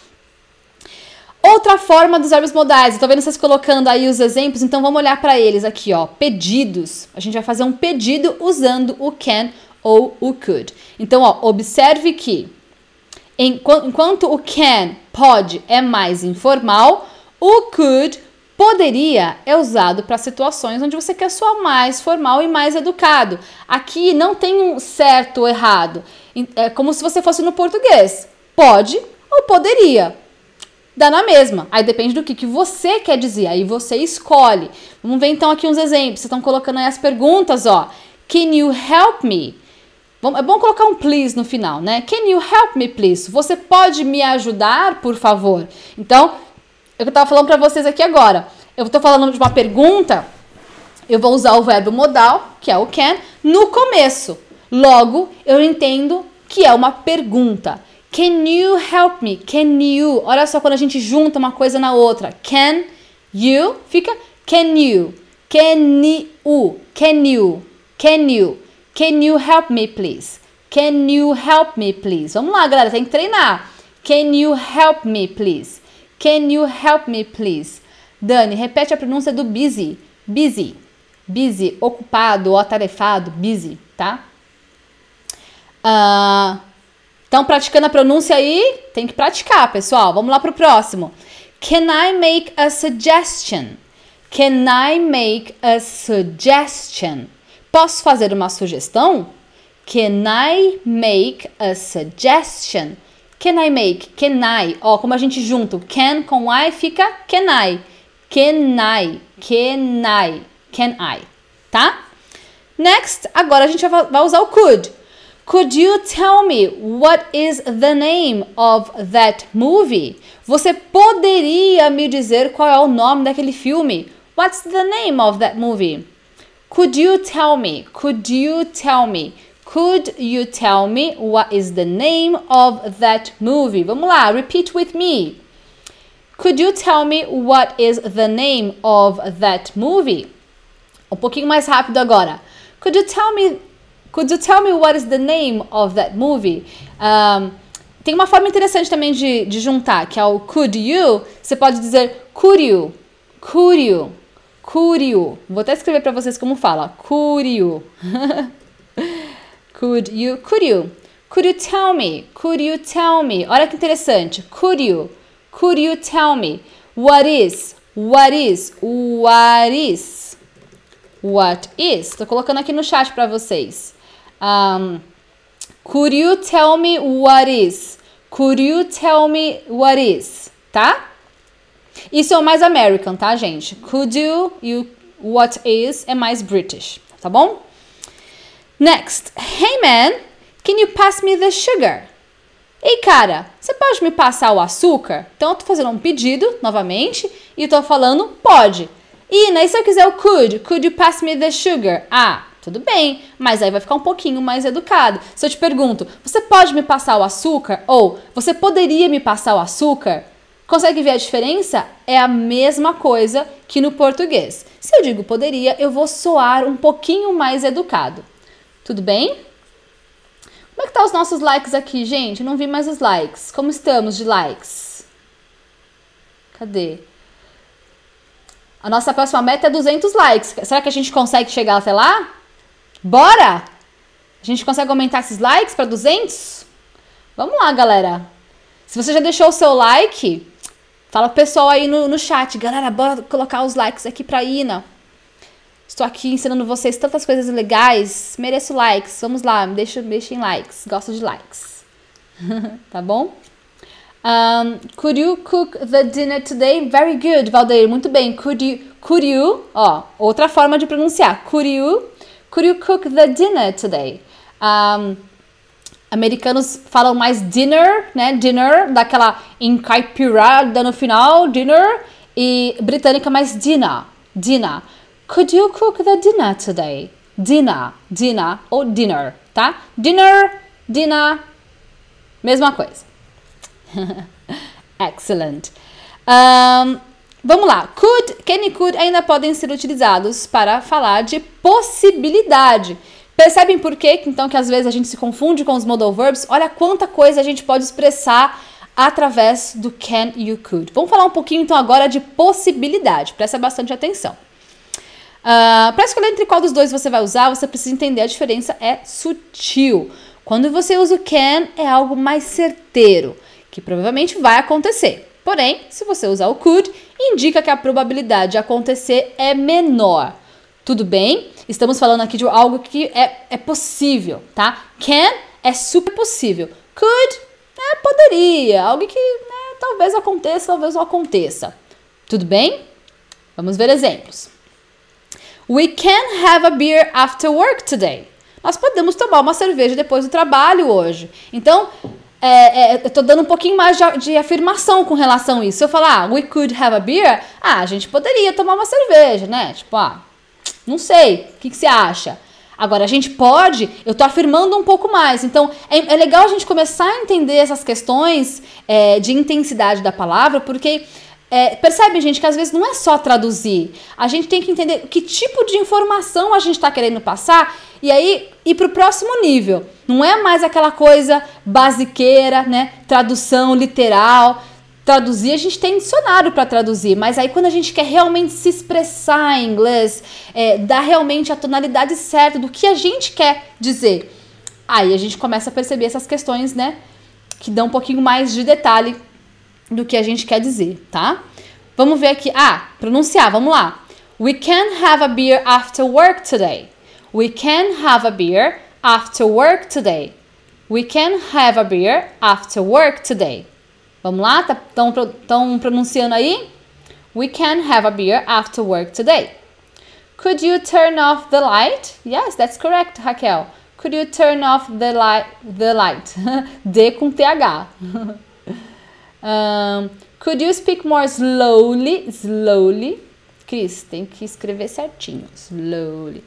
Outra forma dos verbos modais. Eu tô vendo vocês colocando aí os exemplos, então vamos olhar para eles aqui, ó. Pedidos. A gente vai fazer um pedido usando o can ou o could. Então, ó, observe que enquanto o can, pode, é mais informal, o could, poderia, é usado para situações onde você quer soar mais formal e mais educado. Aqui não tem um certo ou errado. É como se você fosse no português. Pode ou poderia. Dá na mesma. Aí depende do que você quer dizer. Aí você escolhe. Vamos ver então aqui uns exemplos. Vocês estão colocando aí as perguntas, ó. Can you help me? É bom colocar um please no final, né? Can you help me, please? Você pode me ajudar, por favor? Então, eu tava falando pra vocês aqui agora. Eu tô falando de uma pergunta, eu vou usar o verbo modal, que é o can, no começo. Logo, eu entendo que é uma pergunta. Can you help me? Can you? Olha só quando a gente junta uma coisa na outra. Can you fica can you. Can you. Can you. Can you. Can you help me, please? Can you help me, please? Vamos lá, galera, tem que treinar. Can you help me, please? Can you help me, please? Dani, repete a pronúncia do busy. Busy. Busy, ocupado ou atarefado. Busy, tá? Então, praticando a pronúncia aí, tem que praticar, pessoal. Vamos lá pro próximo. Can I make a suggestion? Can I make a suggestion? Posso fazer uma sugestão? Can I make a suggestion? Can I make? Can I? Ó, como a gente junta o can com I fica can I. Can I? Can I? Can I? Tá? Next, agora a gente vai usar o could. Could you tell me what is the name of that movie? Você poderia me dizer qual é o nome daquele filme? What's the name of that movie? Could you tell me? Could you tell me? Could you tell me what is the name of that movie? Vamos lá, repeat with me. Could you tell me what is the name of that movie? Um pouquinho mais rápido agora. Could you tell me what is the name of that movie? Tem uma forma interessante também de juntar, que é o could you. Você pode dizer could you, could you. Could you. Vou até escrever para vocês como fala. Could you. Could you. Could you. Could you tell me? Could you tell me? Olha que interessante. Could you. Could you tell me? What is? What is? What is? What is? Tô colocando aqui no chat para vocês. Could you tell me what is? Could you tell me what is? Tá? Isso é o mais American, tá, gente? Could you e what is é mais British, tá bom? Next. Hey, man, can you pass me the sugar? Ei, cara, você pode me passar o açúcar? Então, eu tô fazendo um pedido, novamente, e tô falando pode. E se eu quiser o could you pass me the sugar? Tudo bem, mas aí vai ficar um pouquinho mais educado. Se eu te pergunto, você pode me passar o açúcar? Ou, você poderia me passar o açúcar? Consegue ver a diferença? É a mesma coisa que no português. Se eu digo poderia, eu vou soar um pouquinho mais educado. Tudo bem? Como é que tá os nossos likes aqui, gente? Eu não vi mais os likes. Como estamos de likes? Cadê? A nossa próxima meta é 200 likes. Será que a gente consegue chegar até lá? Bora? A gente consegue aumentar esses likes para 200? Vamos lá, galera. Se você já deixou o seu like, fala pro pessoal aí no chat. Galera, bora colocar os likes aqui pra Ina. Estou aqui ensinando vocês tantas coisas legais. Mereço likes. Vamos lá, deixem likes. Gosto de likes. Tá bom? Could you cook the dinner today? Very good, Valdeir, muito bem. Could you, ó, outra forma de pronunciar. Could you cook the dinner today? Americanos falam mais dinner, né? Dinner, daquela encaipirada no final, dinner. E britânica mais dinner. Could you cook the dinner today? Dinner ou dinner, tá? Dinner, mesma coisa. Excellent. Vamos lá. Can e could ainda podem ser utilizados para falar de possibilidade. Percebem por quê? Então, que às vezes a gente se confunde com os modal verbs. Olha quanta coisa a gente pode expressar através do can e o could. Vamos falar um pouquinho então agora de possibilidade. Presta bastante atenção. Para escolher entre qual dos dois você vai usar, você precisa entender a diferença é sutil. Quando você usa o can, é algo mais certeiro, que provavelmente vai acontecer. Porém, se você usar o could, indica que a probabilidade de acontecer é menor. Tudo bem? Estamos falando aqui de algo que é possível, tá? Can é super possível. Could, poderia. Algo que talvez aconteça, talvez não aconteça. Tudo bem? Vamos ver exemplos. We can have a beer after work today. Nós podemos tomar uma cerveja depois do trabalho hoje. Então, eu tô dando um pouquinho mais de afirmação com relação a isso. Se eu falar, we could have a beer, a gente poderia tomar uma cerveja, né? Tipo, não sei, o que você acha? Agora, a gente pode, eu tô afirmando um pouco mais. Então, é legal a gente começar a entender essas questões de intensidade da palavra, porque percebe, gente, que às vezes não é só traduzir. A gente tem que entender que tipo de informação a gente está querendo passar e aí ir para o próximo nível. Não é mais aquela coisa basiqueira, né? Tradução literal. Traduzir, a gente tem dicionário para traduzir, mas aí quando a gente quer realmente se expressar em inglês, dar realmente a tonalidade certa do que a gente quer dizer, aí a gente começa a perceber essas questões, né? Que dão um pouquinho mais de detalhe do que a gente quer dizer, tá? Vamos ver aqui. Pronunciar, vamos lá. We can have a beer after work today. We can have a beer after work today. We can have a beer after work today. Vamos lá? Estão pronunciando aí? We can have a beer after work today. Could you turn off the light? Yes, that's correct, Raquel. Could you turn off the light? D com TH. Could you speak more slowly? Slowly. Cris, tem que escrever certinho. Slowly.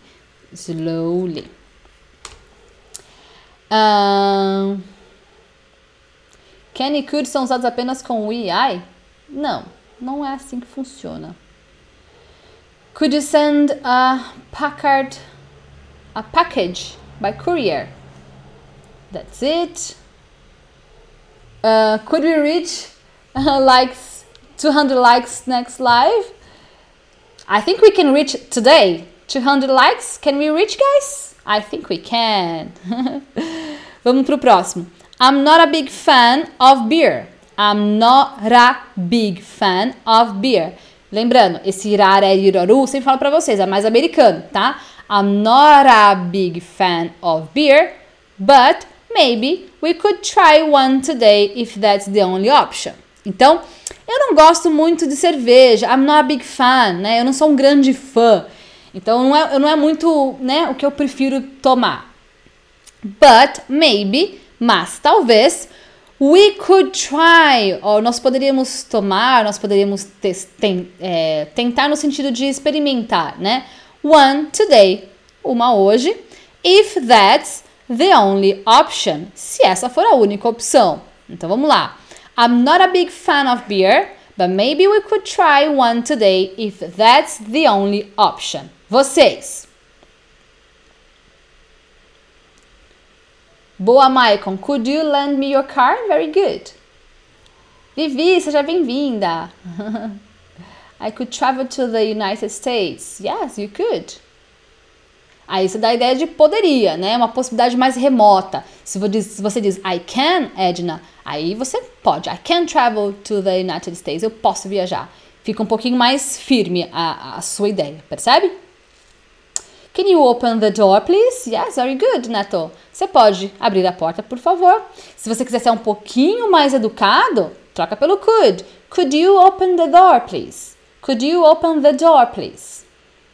Can e could são usados apenas com we, I? Não, não é assim que funciona. Could you send a package by courier? That's it. Could we reach 200 likes next live? I think we can reach today. 200 likes? Can we reach, guys? I think we can. Vamos pro próximo. I'm not a big fan of beer. I'm not a big fan of beer. Lembrando, esse irar é iraru, sempre falo pra vocês, é mais americano, tá? I'm not a big fan of beer, but maybe we could try one today if that's the only option. Então, eu não gosto muito de cerveja. I'm not a big fan, né? Eu não sou um grande fã. Então, não é muito, né, o que eu prefiro tomar. But maybe, mas talvez, we could try, ou nós poderíamos tomar, nós poderíamos tentar no sentido de experimentar, né? One today, uma hoje, if that's the only option, se essa for a única opção. Então vamos lá. I'm not a big fan of beer, but maybe we could try one today if that's the only option. Vocês. Boa, Maicon. Could you lend me your car? Very good. Vivi, seja bem-vinda. I could travel to the United States. Yes, you could. Aí isso dá a ideia de poderia, né? Uma possibilidade mais remota. Se você diz I can, Edna, aí você pode. I can travel to the United States. Eu posso viajar. Fica um pouquinho mais firme a sua ideia, percebe? Can you open the door, please? Yes, very good, Neto. Você pode abrir a porta, por favor. Se você quiser ser um pouquinho mais educado, troca pelo could. Could you open the door, please? Could you open the door, please?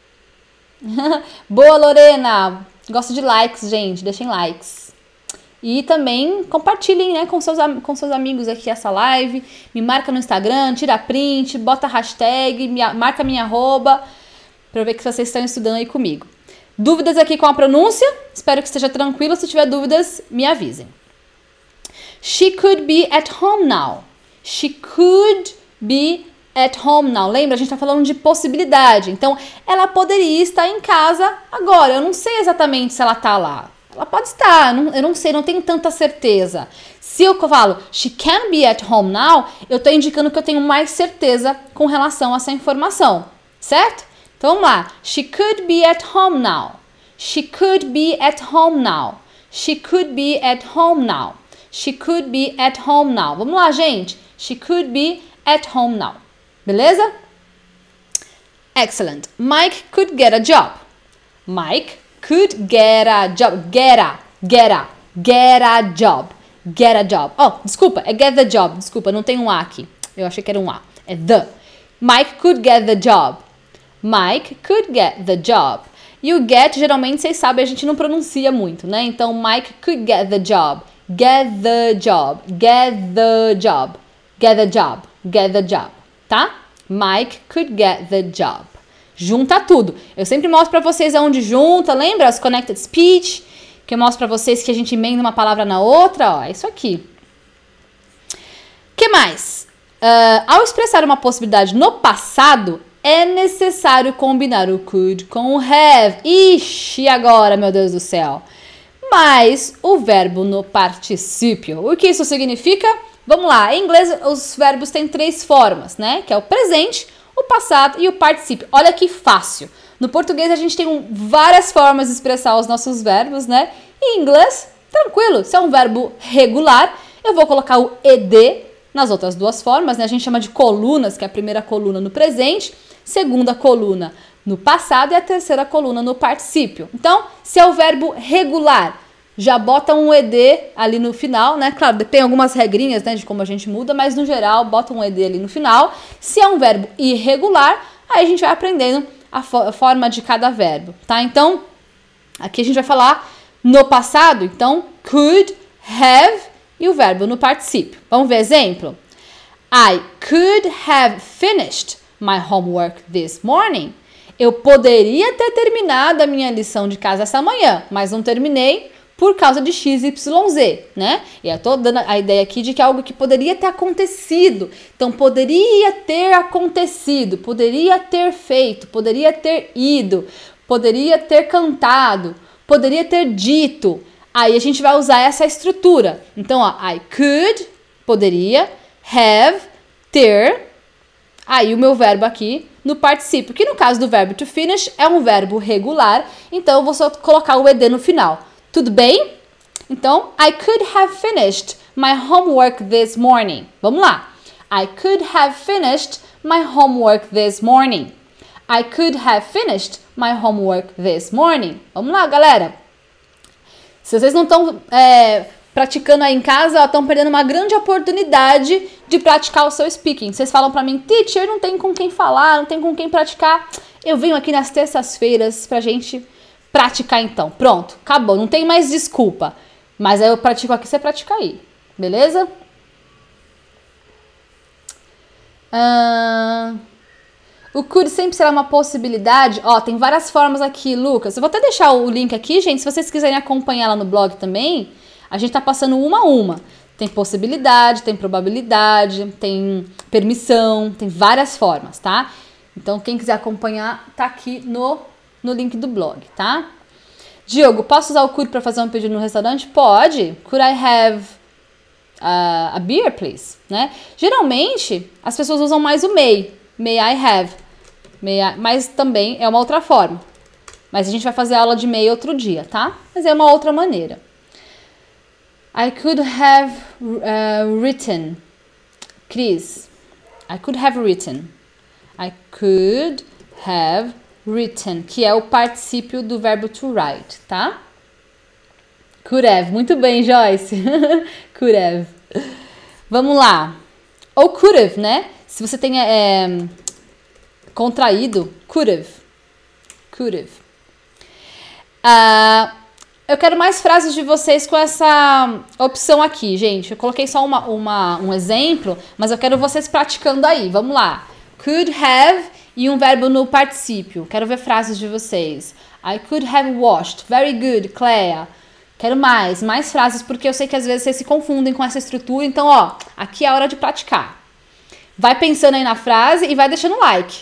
Boa, Lorena! Gosto de likes, gente. Deixem likes. E também compartilhem, né, com seus amigos aqui essa live. Me marca no Instagram, tira print, bota hashtag, marca minha arroba, para eu ver que vocês estão estudando aí comigo. Dúvidas aqui com a pronúncia? Espero que esteja tranquilo. Se tiver dúvidas, me avisem. She could be at home now. She could be at home now. Lembra? A gente está falando de possibilidade. Então, ela poderia estar em casa agora. Eu não sei exatamente se ela está lá. Ela pode estar, eu não sei, não tenho tanta certeza. Se eu falo she can be at home now, eu estou indicando que eu tenho mais certeza com relação a essa informação, certo? Então vamos lá. She could be at home now. She could be at home now. She could be at home now. She could be at home now. Vamos lá, gente. She could be at home now. Beleza? Excellent. Mike could get a job. Mike could get a job. Get a job. Get a job. Oh, desculpa, é get the job. Desculpa, não tem um A aqui. Eu achei que era um A. É the. Mike could get the job. Mike could get the job. E o get, geralmente, vocês sabem, a gente não pronuncia muito, né? Então, Mike could get the job. Get the job. Get the job. Get the job. Get the job. Tá? Mike could get the job. Junta tudo. Eu sempre mostro pra vocês aonde junta. Lembra as connected speech? Que eu mostro pra vocês que a gente emenda uma palavra na outra. Ó, é isso aqui. Que mais? Ao expressar uma possibilidade no passado, é necessário combinar o could com o have. Ixi, agora, meu Deus do céu. Mais o verbo no particípio. O que isso significa? Vamos lá. Em inglês, os verbos têm 3 formas, né? Que é o presente, o passado e o particípio. Olha que fácil. No português, a gente tem várias formas de expressar os nossos verbos, né? Em inglês, tranquilo. Se é um verbo regular, eu vou colocar o ed nas outras 2 formas, né? A gente chama de colunas, que é a primeira coluna no presente, segunda coluna no passado e a terceira coluna no particípio. Então, se é o verbo regular, já bota um ed ali no final, né? Claro, tem algumas regrinhas, né, de como a gente muda, mas no geral, bota um ed ali no final. Se é um verbo irregular, aí a gente vai aprendendo a forma de cada verbo, tá? Então, aqui a gente vai falar no passado, então, could, have e o verbo no particípio. Vamos ver exemplo? I could have finished my homework this morning. Eu poderia ter terminado a minha lição de casa essa manhã, mas não terminei por causa de x, y, z, né? E eu tô dando a ideia aqui de que é algo que poderia ter acontecido. Então, poderia ter acontecido, poderia ter feito, poderia ter ido, poderia ter cantado, poderia ter dito. Aí a gente vai usar essa estrutura. Então, ó, I could, poderia, have, ter. Aí o meu verbo aqui no particípio, que no caso do verbo to finish é um verbo regular, então eu vou só colocar o ed no final. Tudo bem? Então, I could have finished my homework this morning. Vamos lá. I could have finished my homework this morning. I could have finished my homework this morning. Vamos lá, galera. Se vocês não estão praticando aí em casa, estão perdendo uma grande oportunidade de praticar o seu speaking. Vocês falam pra mim, teacher, não tem com quem falar, não tem com quem praticar. Eu venho aqui nas terças-feiras pra gente praticar então. Pronto, acabou, não tem mais desculpa. Mas aí eu pratico aqui, você pratica aí. Beleza? O could sempre será uma possibilidade. Ó, tem várias formas aqui, Lucas. Eu vou até deixar o link aqui, gente. Se vocês quiserem acompanhar lá no blog também, a gente tá passando uma a uma. Tem possibilidade, tem probabilidade, tem permissão, tem várias formas, tá? Então, quem quiser acompanhar, tá aqui no link do blog, tá? Diogo, posso usar o could para fazer um pedido no restaurante? Pode. Could I have a beer, please? Né? Geralmente, as pessoas usam mais o may. May I have. Mas também é uma outra forma. Mas a gente vai fazer aula de may outro dia, tá? Mas é uma outra maneira. I could have written. Cris. I could have written. I could have written, que é o particípio do verbo to write, tá? Could have. Muito bem, Joyce. Could have. Vamos lá. Ou could have, né? Se você tem contraído, could have. Could have. Eu quero mais frases de vocês com essa opção aqui, gente. Eu coloquei só um exemplo, mas eu quero vocês praticando aí. Vamos lá. Could have e um verbo no particípio. Quero ver frases de vocês. I could have washed. Very good, Clea. Quero mais frases, porque eu sei que às vezes vocês se confundem com essa estrutura. Então, ó, aqui é a hora de praticar. Vai pensando aí na frase e vai deixando like.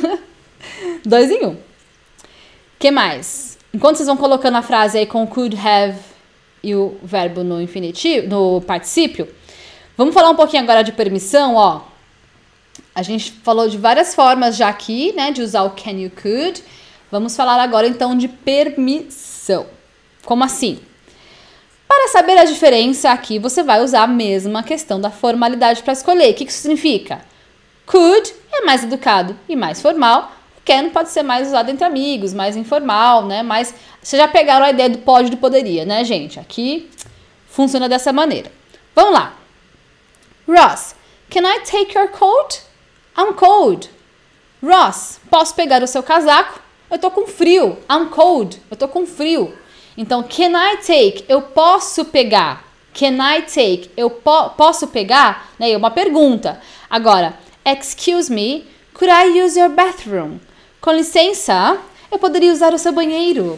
2 em 1. Que mais? Enquanto vocês vão colocando a frase aí com could have e o verbo no infinitivo, no particípio, vamos falar um pouquinho agora de permissão, ó. A gente falou de várias formas já aqui, né, de usar o can you could. Vamos falar agora então de permissão. Como assim? Para saber a diferença aqui, você vai usar a mesma questão da formalidade para escolher. O que isso significa? Could é mais educado e mais formal. Can pode ser mais usado entre amigos, mais informal, né? Mas vocês já pegaram a ideia do pode e do poderia, né, gente? Aqui funciona dessa maneira. Vamos lá. Ross, can I take your coat? I'm cold. Ross, posso pegar o seu casaco? Eu tô com frio. I'm cold. Eu tô com frio. Então, can I take? Eu posso pegar. Can I take? Eu posso pegar? Né? É uma pergunta. Agora, excuse me, could I use your bathroom? Com licença, eu poderia usar o seu banheiro.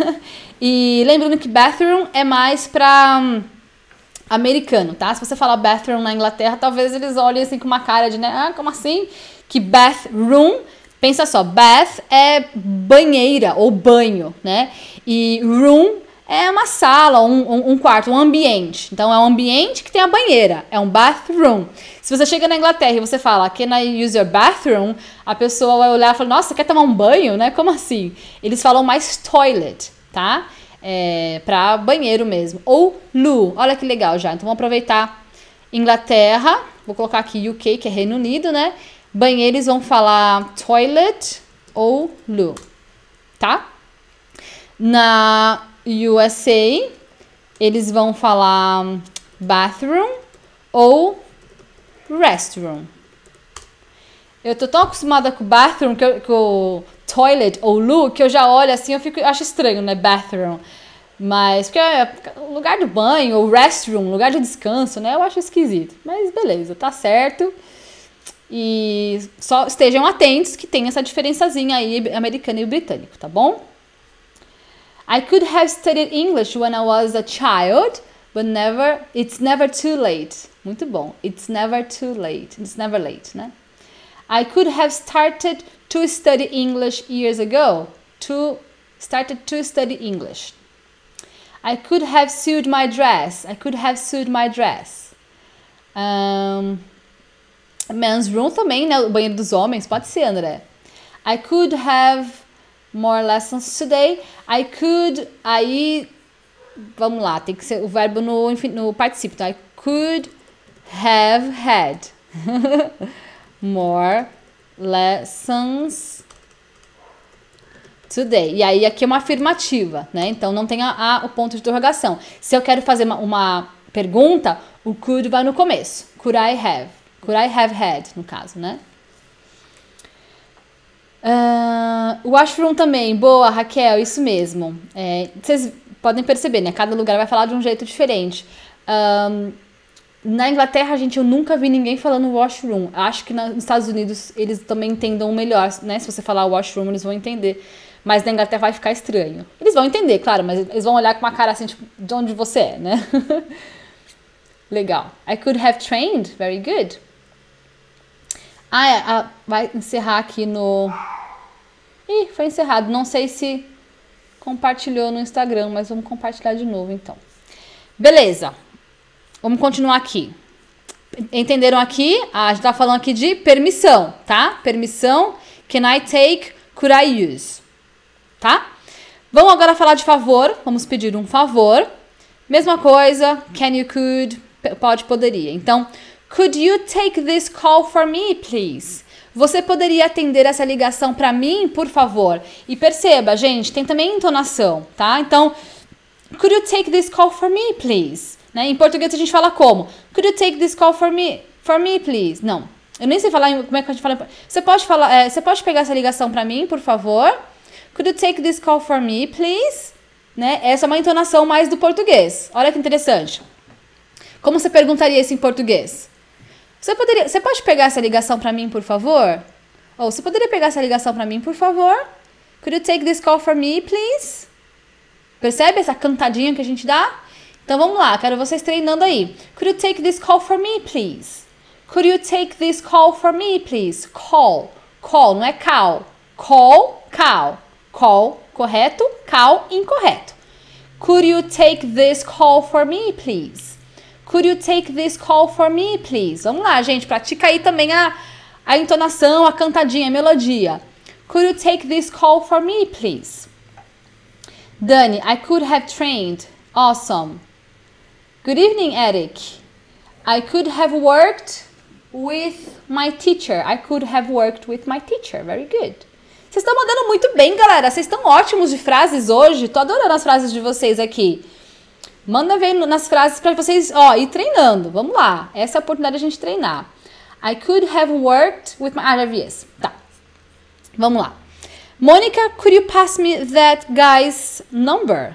E lembrando que bathroom é mais para americano, tá? Se você falar bathroom na Inglaterra, talvez eles olhem assim com uma cara de, né? Ah, como assim? Que bathroom, pensa só, bath é banheira ou banho, né? E room é uma sala, um quarto, um ambiente. Então, é um ambiente que tem a banheira. É um bathroom. Se você chega na Inglaterra e você fala, can I use your bathroom? A pessoa vai olhar e falar, nossa, quer tomar um banho, né? Como assim? Eles falam mais toilet, tá? Pra banheiro mesmo. Ou loo. Olha que legal já. Então, vamos aproveitar Inglaterra. Vou colocar aqui UK, que é Reino Unido, né? Banheiro, eles vão falar toilet ou loo, tá? Na USA, eles vão falar bathroom ou restroom. Eu tô tão acostumada com bathroom, com toilet ou loo, que eu já olho assim, eu acho estranho, né, bathroom. Mas, porque é lugar do banho, ou restroom, lugar de descanso, né, eu acho esquisito. Mas beleza, tá certo. E só estejam atentos que tem essa diferençazinha aí, americano e britânico, tá bom? I could have studied English when I was a child, but it's never too late. Muito bom. It's never too late. It's never late, né? I could have started to study English years ago. Started to study English. I could have sewed my dress. I could have sewed my dress. Men's room também, né? O banheiro dos homens. Pode ser, André. I could have more lessons today. I could, aí, vamos lá, tem que ser o verbo no particípio, tá? I could have had more lessons today. E aí aqui é uma afirmativa, né? Então não tem o ponto de interrogação. Se eu quero fazer uma pergunta, o could vai no começo. Could I have? Could I have had, no caso, né? Washroom também, boa, Raquel, isso mesmo. Vocês podem perceber, né? Cada lugar vai falar de um jeito diferente. Na Inglaterra, gente, eu nunca vi ninguém falando washroom. Acho que nos Estados Unidos eles também entendam melhor, né? Se você falar washroom, eles vão entender. Mas na Inglaterra vai ficar estranho. Eles vão entender, claro, mas eles vão olhar com uma cara assim, tipo, de onde você é, né? Legal. I could have trained. Very good. Vai encerrar aqui no... Ih, foi encerrado. Não sei se compartilhou no Instagram, mas vamos compartilhar de novo, então. Beleza. Vamos continuar aqui. Entenderam aqui? A gente tá falando aqui de permissão, tá? Permissão. Can I take? Could I use? Tá? Vamos agora falar de favor. Vamos pedir um favor. Mesma coisa. Can you, could. Pode, poderia. Então, could you take this call for me, please? Você poderia atender essa ligação para mim, por favor? E perceba, gente, tem também entonação, tá? Então, could you take this call for me, please? Né? Em português a gente fala como? Could you take this call for me, please? Não, eu nem sei falar como é que a gente fala. Você pode pegar essa ligação para mim, por favor? Could you take this call for me, please? Né? Essa é uma entonação mais do português. Olha que interessante. Como você perguntaria isso em português? Você pode pegar essa ligação para mim, por favor? Ou você poderia pegar essa ligação para mim, por favor? Could you take this call for me, please? Percebe essa cantadinha que a gente dá? Então vamos lá, quero vocês treinando aí. Could you take this call for me, please? Could you take this call for me, please? Call. Call, não é call. Call, call. Call, correto. Call, incorreto. Could you take this call for me, please? Could you take this call for me, please? Vamos lá, gente. Pratica aí também a entonação, a cantadinha, a melodia. Could you take this call for me, please? Dani, I could have trained. Awesome. Good evening, Eric. I could have worked with my teacher. I could have worked with my teacher. Very good. Vocês estão mandando muito bem, galera. Vocês estão ótimos de frases hoje. Tô adorando as frases de vocês aqui. Manda ver nas frases para vocês, ir treinando. Vamos lá. Essa é a oportunidade de a gente treinar. I could have worked with my... já vi esse. Tá. Vamos lá. Mônica, could you pass me that guy's number?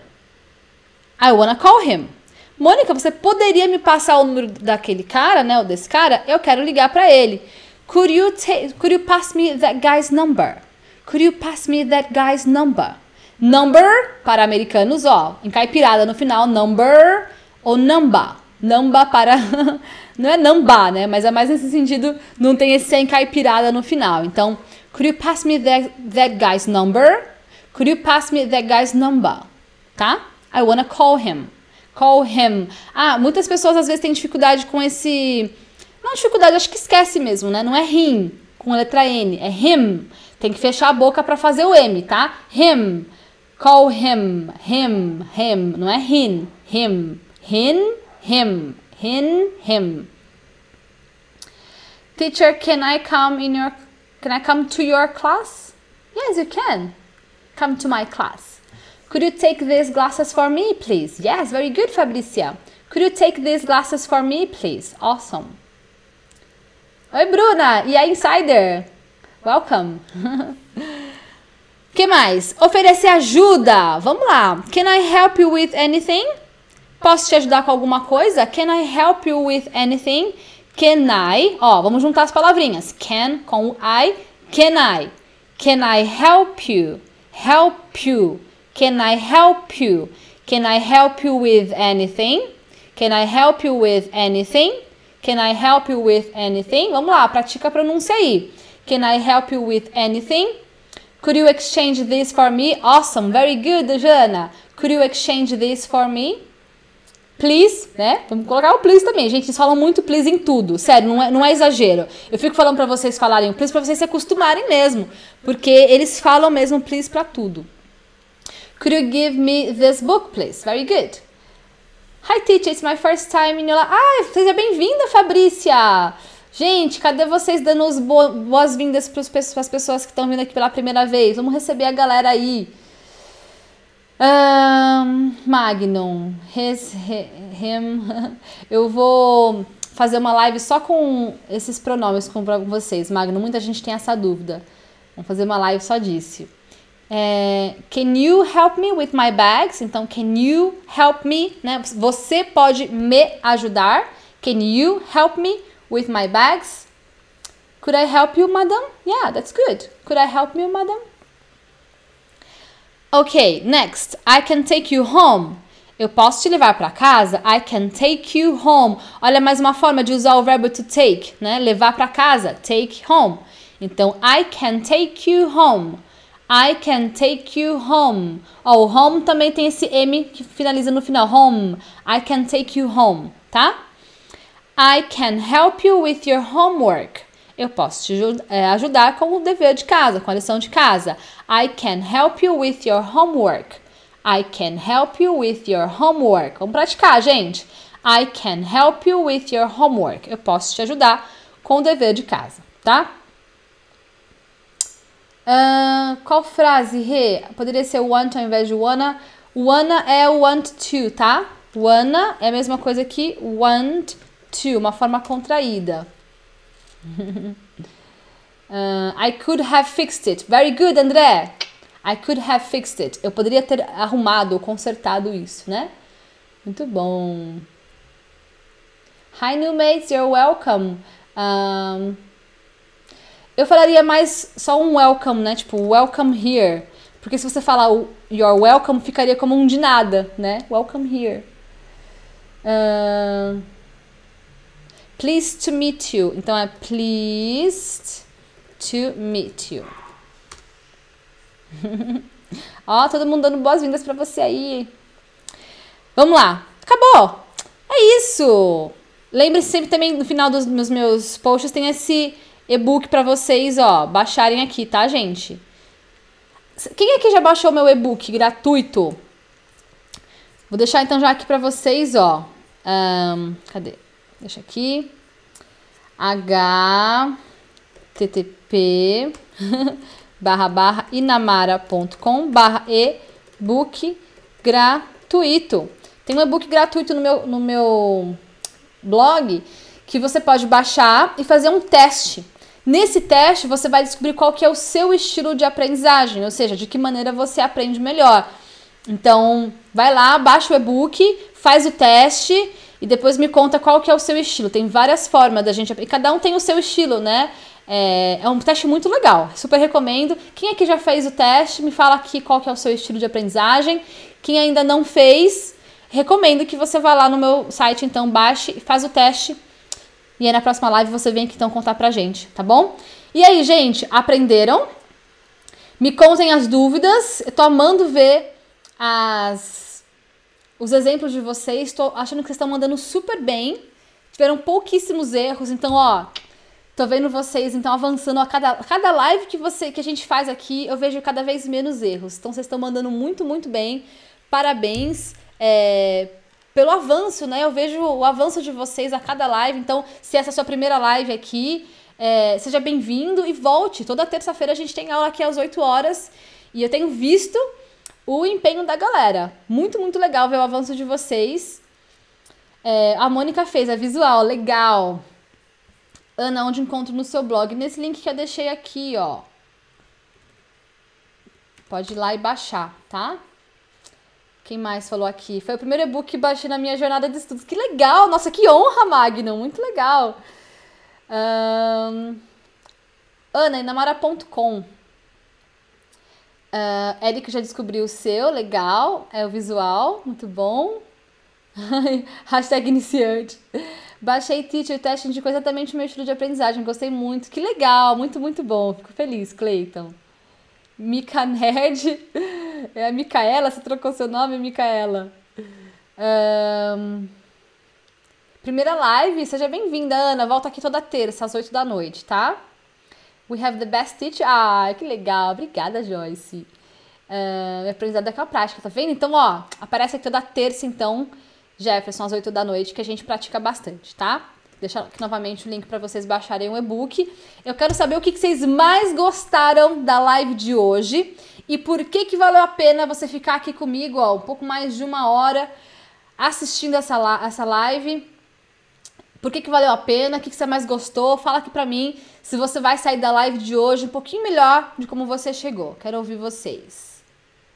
I wanna call him. Mônica, você poderia me passar o número daquele cara, né? Ou desse cara? Eu quero ligar para ele. Could you pass me that guy's number? Could you pass me that guy's number? Number, para americanos, encaipirada no final, number ou number. Number para... não é number, né? Mas é mais nesse sentido, não tem esse encaipirada no final. Então, could you pass me that guy's number? Could you pass me that guy's number? Tá? I wanna call him. Call him. Muitas pessoas às vezes têm dificuldade com esse... Não dificuldade, acho que esquece mesmo, né? Não é him, com a letra N, é him. Tem que fechar a boca para fazer o M, tá? Him. Call him, him, não é him, him, him. Teacher, can I come to your class? Yes, you can. Come to my class. Could you take these glasses for me, please? Yes, very good, Fabricia. Could you take these glasses for me, please? Awesome. Oi, Bruna. E a Insider? Welcome. Que mais? Oferecer ajuda. Vamos lá. Can I help you with anything? Posso te ajudar com alguma coisa? Can I help you with anything? Can I? Vamos juntar as palavrinhas. Can com o I. Can I? Can I help you? Help you. Can I help you? Can I help you with anything? Can I help you with anything? Can I help you with anything? Vamos lá, pratica a pronúncia aí. Can I help you with anything? Could you exchange this for me? Awesome, very good, Jana. Could you exchange this for me? Please, né? Vamos colocar o please também. Gente, eles falam muito please em tudo. Sério, não é exagero. Eu fico falando pra vocês falarem o please pra vocês se acostumarem mesmo. Porque eles falam mesmo please pra tudo. Could you give me this book, please? Very good. Hi, teacher, it's my first time in your life. Seja bem-vinda, Fabrícia. Gente, cadê vocês dando as boas-vindas para as pessoas que estão vindo aqui pela primeira vez? Vamos receber a galera aí. Magnum, him. Eu vou fazer uma live só com esses pronomes com vocês, Magnum. Muita gente tem essa dúvida. Vamos fazer uma live só disso. Can you help me with my bags? Então, can you help me? Né? Você pode me ajudar? Can you help me with my bags? Could I help you, madam? Yeah, that's good. Could I help you, madam? Okay, next. I can take you home. Eu posso te levar para casa? I can take you home. Olha, mais uma forma de usar o verbo to take, né? Levar para casa. Take home. Então, I can take you home. I can take you home. O home também tem esse M que finaliza no final. Home. I can take you home, tá? I can help you with your homework. Eu posso te ajudar com o dever de casa, com a lição de casa. I can help you with your homework. I can help you with your homework. Vamos praticar, gente. I can help you with your homework. Eu posso te ajudar com o dever de casa, tá? Qual frase, Rê? Poderia ser want ao invés de wanna. Wanna é want to, tá? Wanna é a mesma coisa que want to, uma forma contraída. I could have fixed it. Very good, André. I could have fixed it. Eu poderia ter arrumado ou consertado isso, né? Muito bom. Hi, new mates. You're welcome. Eu falaria mais só um welcome, né? Tipo, welcome here. Porque se você falar you're welcome, ficaria como um de nada, né? Welcome here. Pleased to meet you. Então é pleased to meet you. Ó, todo mundo dando boas-vindas pra você aí. Vamos lá. Acabou. É isso. Lembre-se sempre também, no final dos meus posts, tem esse e-book pra vocês, ó, baixarem aqui, tá, gente? Quem aqui já baixou meu e-book gratuito? Vou deixar então já aqui pra vocês, ó. Cadê? Deixa aqui. http://inamara.com/e-book gratuito. Tem um e-book gratuito no meu blog que você pode baixar e fazer um teste. Nesse teste, você vai descobrir qual que é o seu estilo de aprendizagem, ou seja, de que maneira você aprende melhor. Então, vai lá, baixa o e-book, faz o teste e depois me conta qual que é o seu estilo. Tem várias formas da gente aprender, cada um tem o seu estilo, né? É um teste muito legal, super recomendo. Quem aqui já fez o teste, me fala aqui qual que é o seu estilo de aprendizagem. Quem ainda não fez, recomendo que você vá lá no meu site, então baixe e faz o teste. E aí na próxima live você vem aqui então contar pra gente, tá bom? E aí, gente, aprenderam? Me contem as dúvidas. Eu tô amando ver os exemplos de vocês. Tô achando que vocês estão mandando super bem. Tiveram pouquíssimos erros. Então, ó, tô vendo vocês então avançando a cada live que a gente faz aqui, eu vejo cada vez menos erros. Então, vocês estão mandando muito, muito bem. Parabéns. Pelo avanço, né? Eu vejo o avanço de vocês a cada live. Então, se essa é a sua primeira live aqui, seja bem-vindo e volte. Toda terça-feira a gente tem aula aqui às 8 horas. E eu tenho visto o empenho da galera. Muito, muito legal ver o avanço de vocês. A Mônica fez a visual, legal. Ana, onde encontro no seu blog? Nesse link que eu deixei aqui, ó. Pode ir lá e baixar, tá? Quem mais falou aqui? Foi o primeiro e-book que baixei na minha jornada de estudos. Que legal! Nossa, que honra, Magno! Muito legal! Ana, inamara.com. Eric já descobriu o seu, legal. É o visual, muito bom. Hashtag iniciante. Baixei Teacher, teste indicou exatamente o meu estilo de aprendizagem. Gostei muito. Que legal, muito, muito bom. Fico feliz, Cleiton. Mica Nerd. É a Micaela, você trocou seu nome, Micaela. Primeira live, seja bem-vinda, Ana. Volta aqui toda terça, às 8 da noite, tá? We have the best teacher. Ah, que legal. Obrigada, Joyce. Aprendizado com a prática, tá vendo? Então, ó, aparece aqui toda terça, então, Jefferson, às 8 da noite, que a gente pratica bastante, tá? Deixa aqui novamente o link para vocês baixarem o e-book. Eu quero saber o que vocês mais gostaram da live de hoje e por que valeu a pena você ficar aqui comigo, ó, um pouco mais de 1 hora assistindo essa live. Por que valeu a pena? O que você mais gostou? Fala aqui pra mim se você vai sair da live de hoje um pouquinho melhor de como você chegou. Quero ouvir vocês.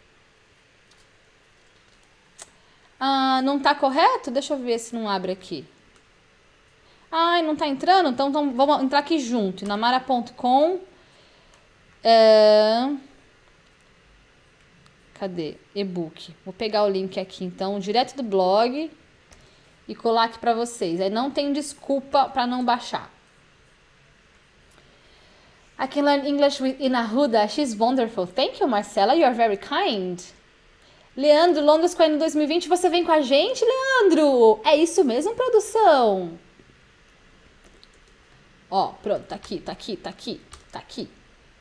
Não tá correto? Deixa eu ver se não abre aqui. Ai, não tá entrando? Então vamos entrar aqui junto. Inamara.com. Cadê? E-book. Vou pegar o link aqui, então, direto do blog e colar aqui pra vocês. Aí não tem desculpa pra não baixar. I can learn English with Inahuda. She's wonderful. Thank you, Marcela. You are very kind. Leandro, Londres Coin 2020. Você vem com a gente, Leandro? É isso mesmo, produção? Ó, pronto, tá aqui, tá aqui, tá aqui, tá aqui.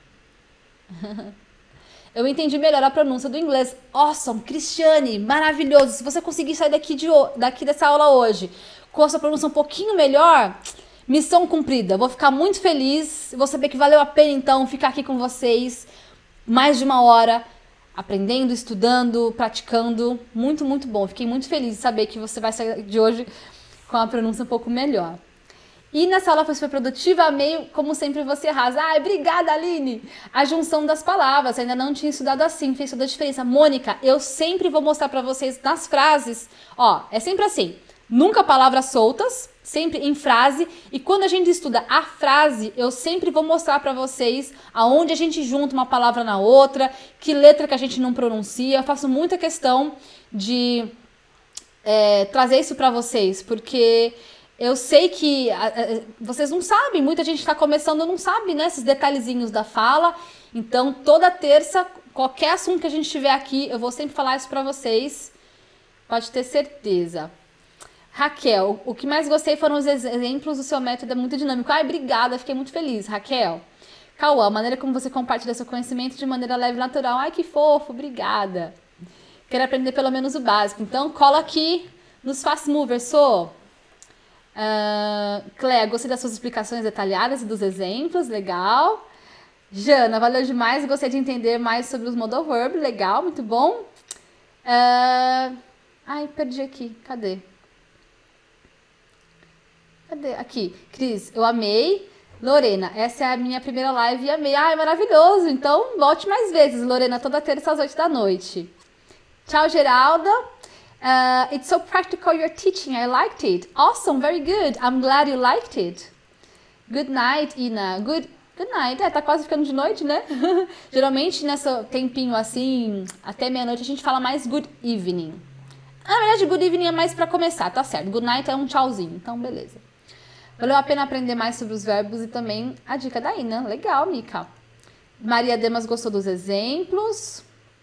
Eu entendi melhor a pronúncia do inglês. Awesome, Cristiane, maravilhoso. Se você conseguir sair daqui dessa aula hoje com a sua pronúncia um pouquinho melhor, Missão cumprida. Eu vou ficar muito feliz. Vou saber que valeu a pena, então, ficar aqui com vocês mais de 1 hora, aprendendo, estudando, praticando. Muito, muito bom. Fiquei muito feliz de saber que você vai sair de hoje com a pronúncia um pouco melhor. E nessa aula foi super produtiva, amei, como sempre você arrasa. Ai, obrigada, Aline! A junção das palavras, ainda não tinha estudado assim, fez toda a diferença. Mônica, eu sempre vou mostrar pra vocês nas frases, ó, é sempre assim, nunca palavras soltas, sempre em frase, e quando a gente estuda a frase, eu sempre vou mostrar pra vocês aonde a gente junta uma palavra na outra, que letra que a gente não pronuncia, eu faço muita questão de trazer isso pra vocês, porque eu sei que vocês não sabem, muita gente está começando não sabe, né, esses detalhezinhos da fala. Então, toda terça, qualquer assunto que a gente tiver aqui, eu vou sempre falar isso para vocês. Pode ter certeza. Raquel, o que mais gostei foram os exemplos, o seu método é muito dinâmico. Ai, obrigada, fiquei muito feliz, Raquel. Cauã, a maneira como você compartilha seu conhecimento de maneira leve e natural. Ai, que fofo, obrigada. Quero aprender pelo menos o básico. Então, cola aqui nos Fast Movers, sou... Cléa, gostei das suas explicações detalhadas e dos exemplos, legal. Jana, valeu demais, gostei de entender mais sobre os modal verb, legal, muito bom. Ai, perdi aqui, cadê? Aqui, Cris, eu amei. Lorena, essa é a minha primeira live e amei. Ai, maravilhoso, então volte mais vezes, Lorena, toda terça às 8 da noite. Tchau, Geralda. It's so practical you're teaching. I liked it. Awesome, very good. I'm glad you liked it. Good night, Ina. Good night. Tá quase ficando de noite, né? Geralmente, nesse tempinho assim, até meia-noite, a gente fala mais good evening. Na verdade, good evening é mais pra começar, tá certo. Good night é um tchauzinho, então beleza. Valeu a pena aprender mais sobre os verbos e também a dica da Ina. Legal, Mica. Maria Demas gostou dos exemplos.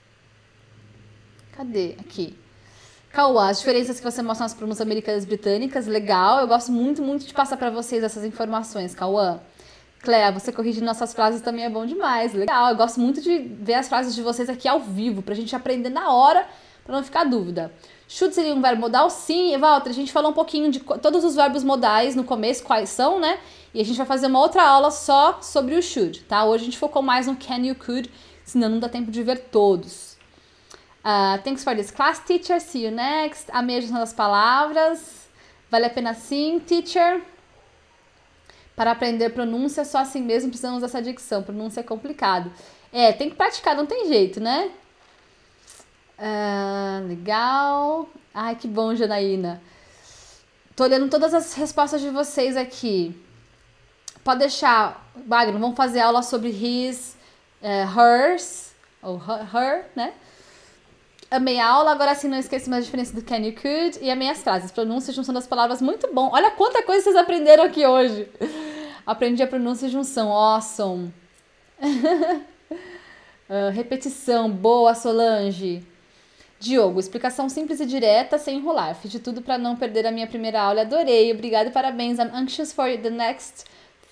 Cadê? Aqui. Cauã, as diferenças que você mostra nas pronúncias americanas e britânicas, legal. Eu gosto muito, muito de passar para vocês essas informações, Cauã. Cléa, você corrigir nossas frases também é bom demais, legal. Eu gosto muito de ver as frases de vocês aqui ao vivo, pra gente aprender na hora, pra não ficar dúvida. Should seria um verbo modal? Sim, Walter, a gente falou um pouquinho de todos os verbos modais no começo, quais são, né? E a gente vai fazer uma outra aula só sobre o should, tá? Hoje a gente focou mais no can, you, could, senão não dá tempo de ver todos. Thanks for this class, teacher. See you next. Amei a junção das palavras. Vale a pena sim, teacher. Para aprender pronúncia, só assim mesmo precisamos dessa dicção. Pronúncia é complicado. Tem que praticar, não tem jeito, né? Legal. Ai, que bom, Janaína. Tô olhando todas as respostas de vocês aqui. Pode deixar, Wagner, vamos fazer aula sobre his, hers, ou her, né? Amei a aula, agora sim não esqueça mais a diferença do can, you, could e amei as frases. Pronúncia e junção das palavras, muito bom. Olha quanta coisa vocês aprenderam aqui hoje. Aprendi a pronúncia e junção, awesome. Repetição, boa, Solange. Diogo, explicação simples e direta, sem enrolar. Fiz de tudo para não perder a minha primeira aula, adorei. Obrigada e parabéns. I'm anxious for next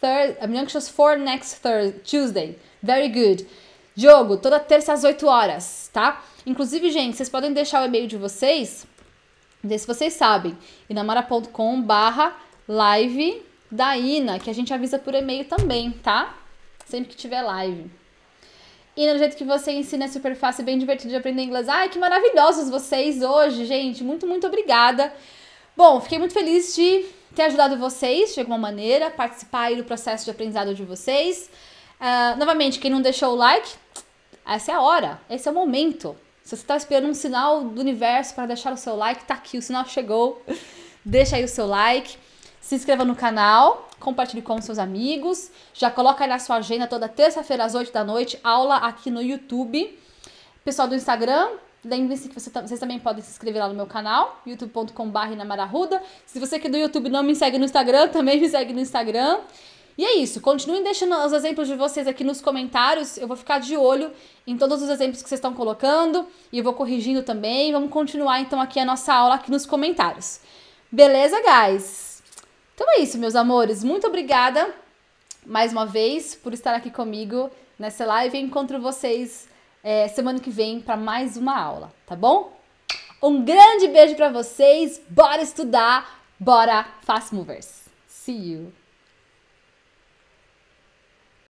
Tuesday. Very good. Diogo, toda terça às 8 horas, tá? Inclusive, gente, vocês podem deixar o e-mail de vocês, não sei se vocês sabem, inamara.com/live da Ina, que a gente avisa por e-mail também, tá? Sempre que tiver live. Ina, do jeito que você ensina é super fácil e bem divertido de aprender inglês. Ai, que maravilhosos vocês hoje, gente. Muito, muito obrigada. Bom, fiquei muito feliz de ter ajudado vocês, de alguma maneira, participar aí do processo de aprendizado de vocês. Novamente, quem não deixou o like, essa é a hora, esse é o momento. Se você está esperando um sinal do universo para deixar o seu like, tá aqui, o sinal chegou. Deixa aí o seu like, se inscreva no canal, compartilhe com seus amigos, já coloca aí na sua agenda toda terça-feira às 8 da noite, aula aqui no YouTube. Pessoal do Instagram, lembrem-se que vocês também podem se inscrever lá no meu canal, youtube.com/inamararruda. Se você aqui do YouTube não me segue no Instagram, também me segue no Instagram. E é isso, continuem deixando os exemplos de vocês aqui nos comentários, eu vou ficar de olho em todos os exemplos que vocês estão colocando e eu vou corrigindo também. Vamos continuar então aqui a nossa aula aqui nos comentários. Beleza, guys? Então é isso, meus amores, muito obrigada mais uma vez por estar aqui comigo nessa live. Eu encontro vocês semana que vem para mais uma aula, tá bom? Um grande beijo para vocês, bora estudar, bora Fast Movers. See you!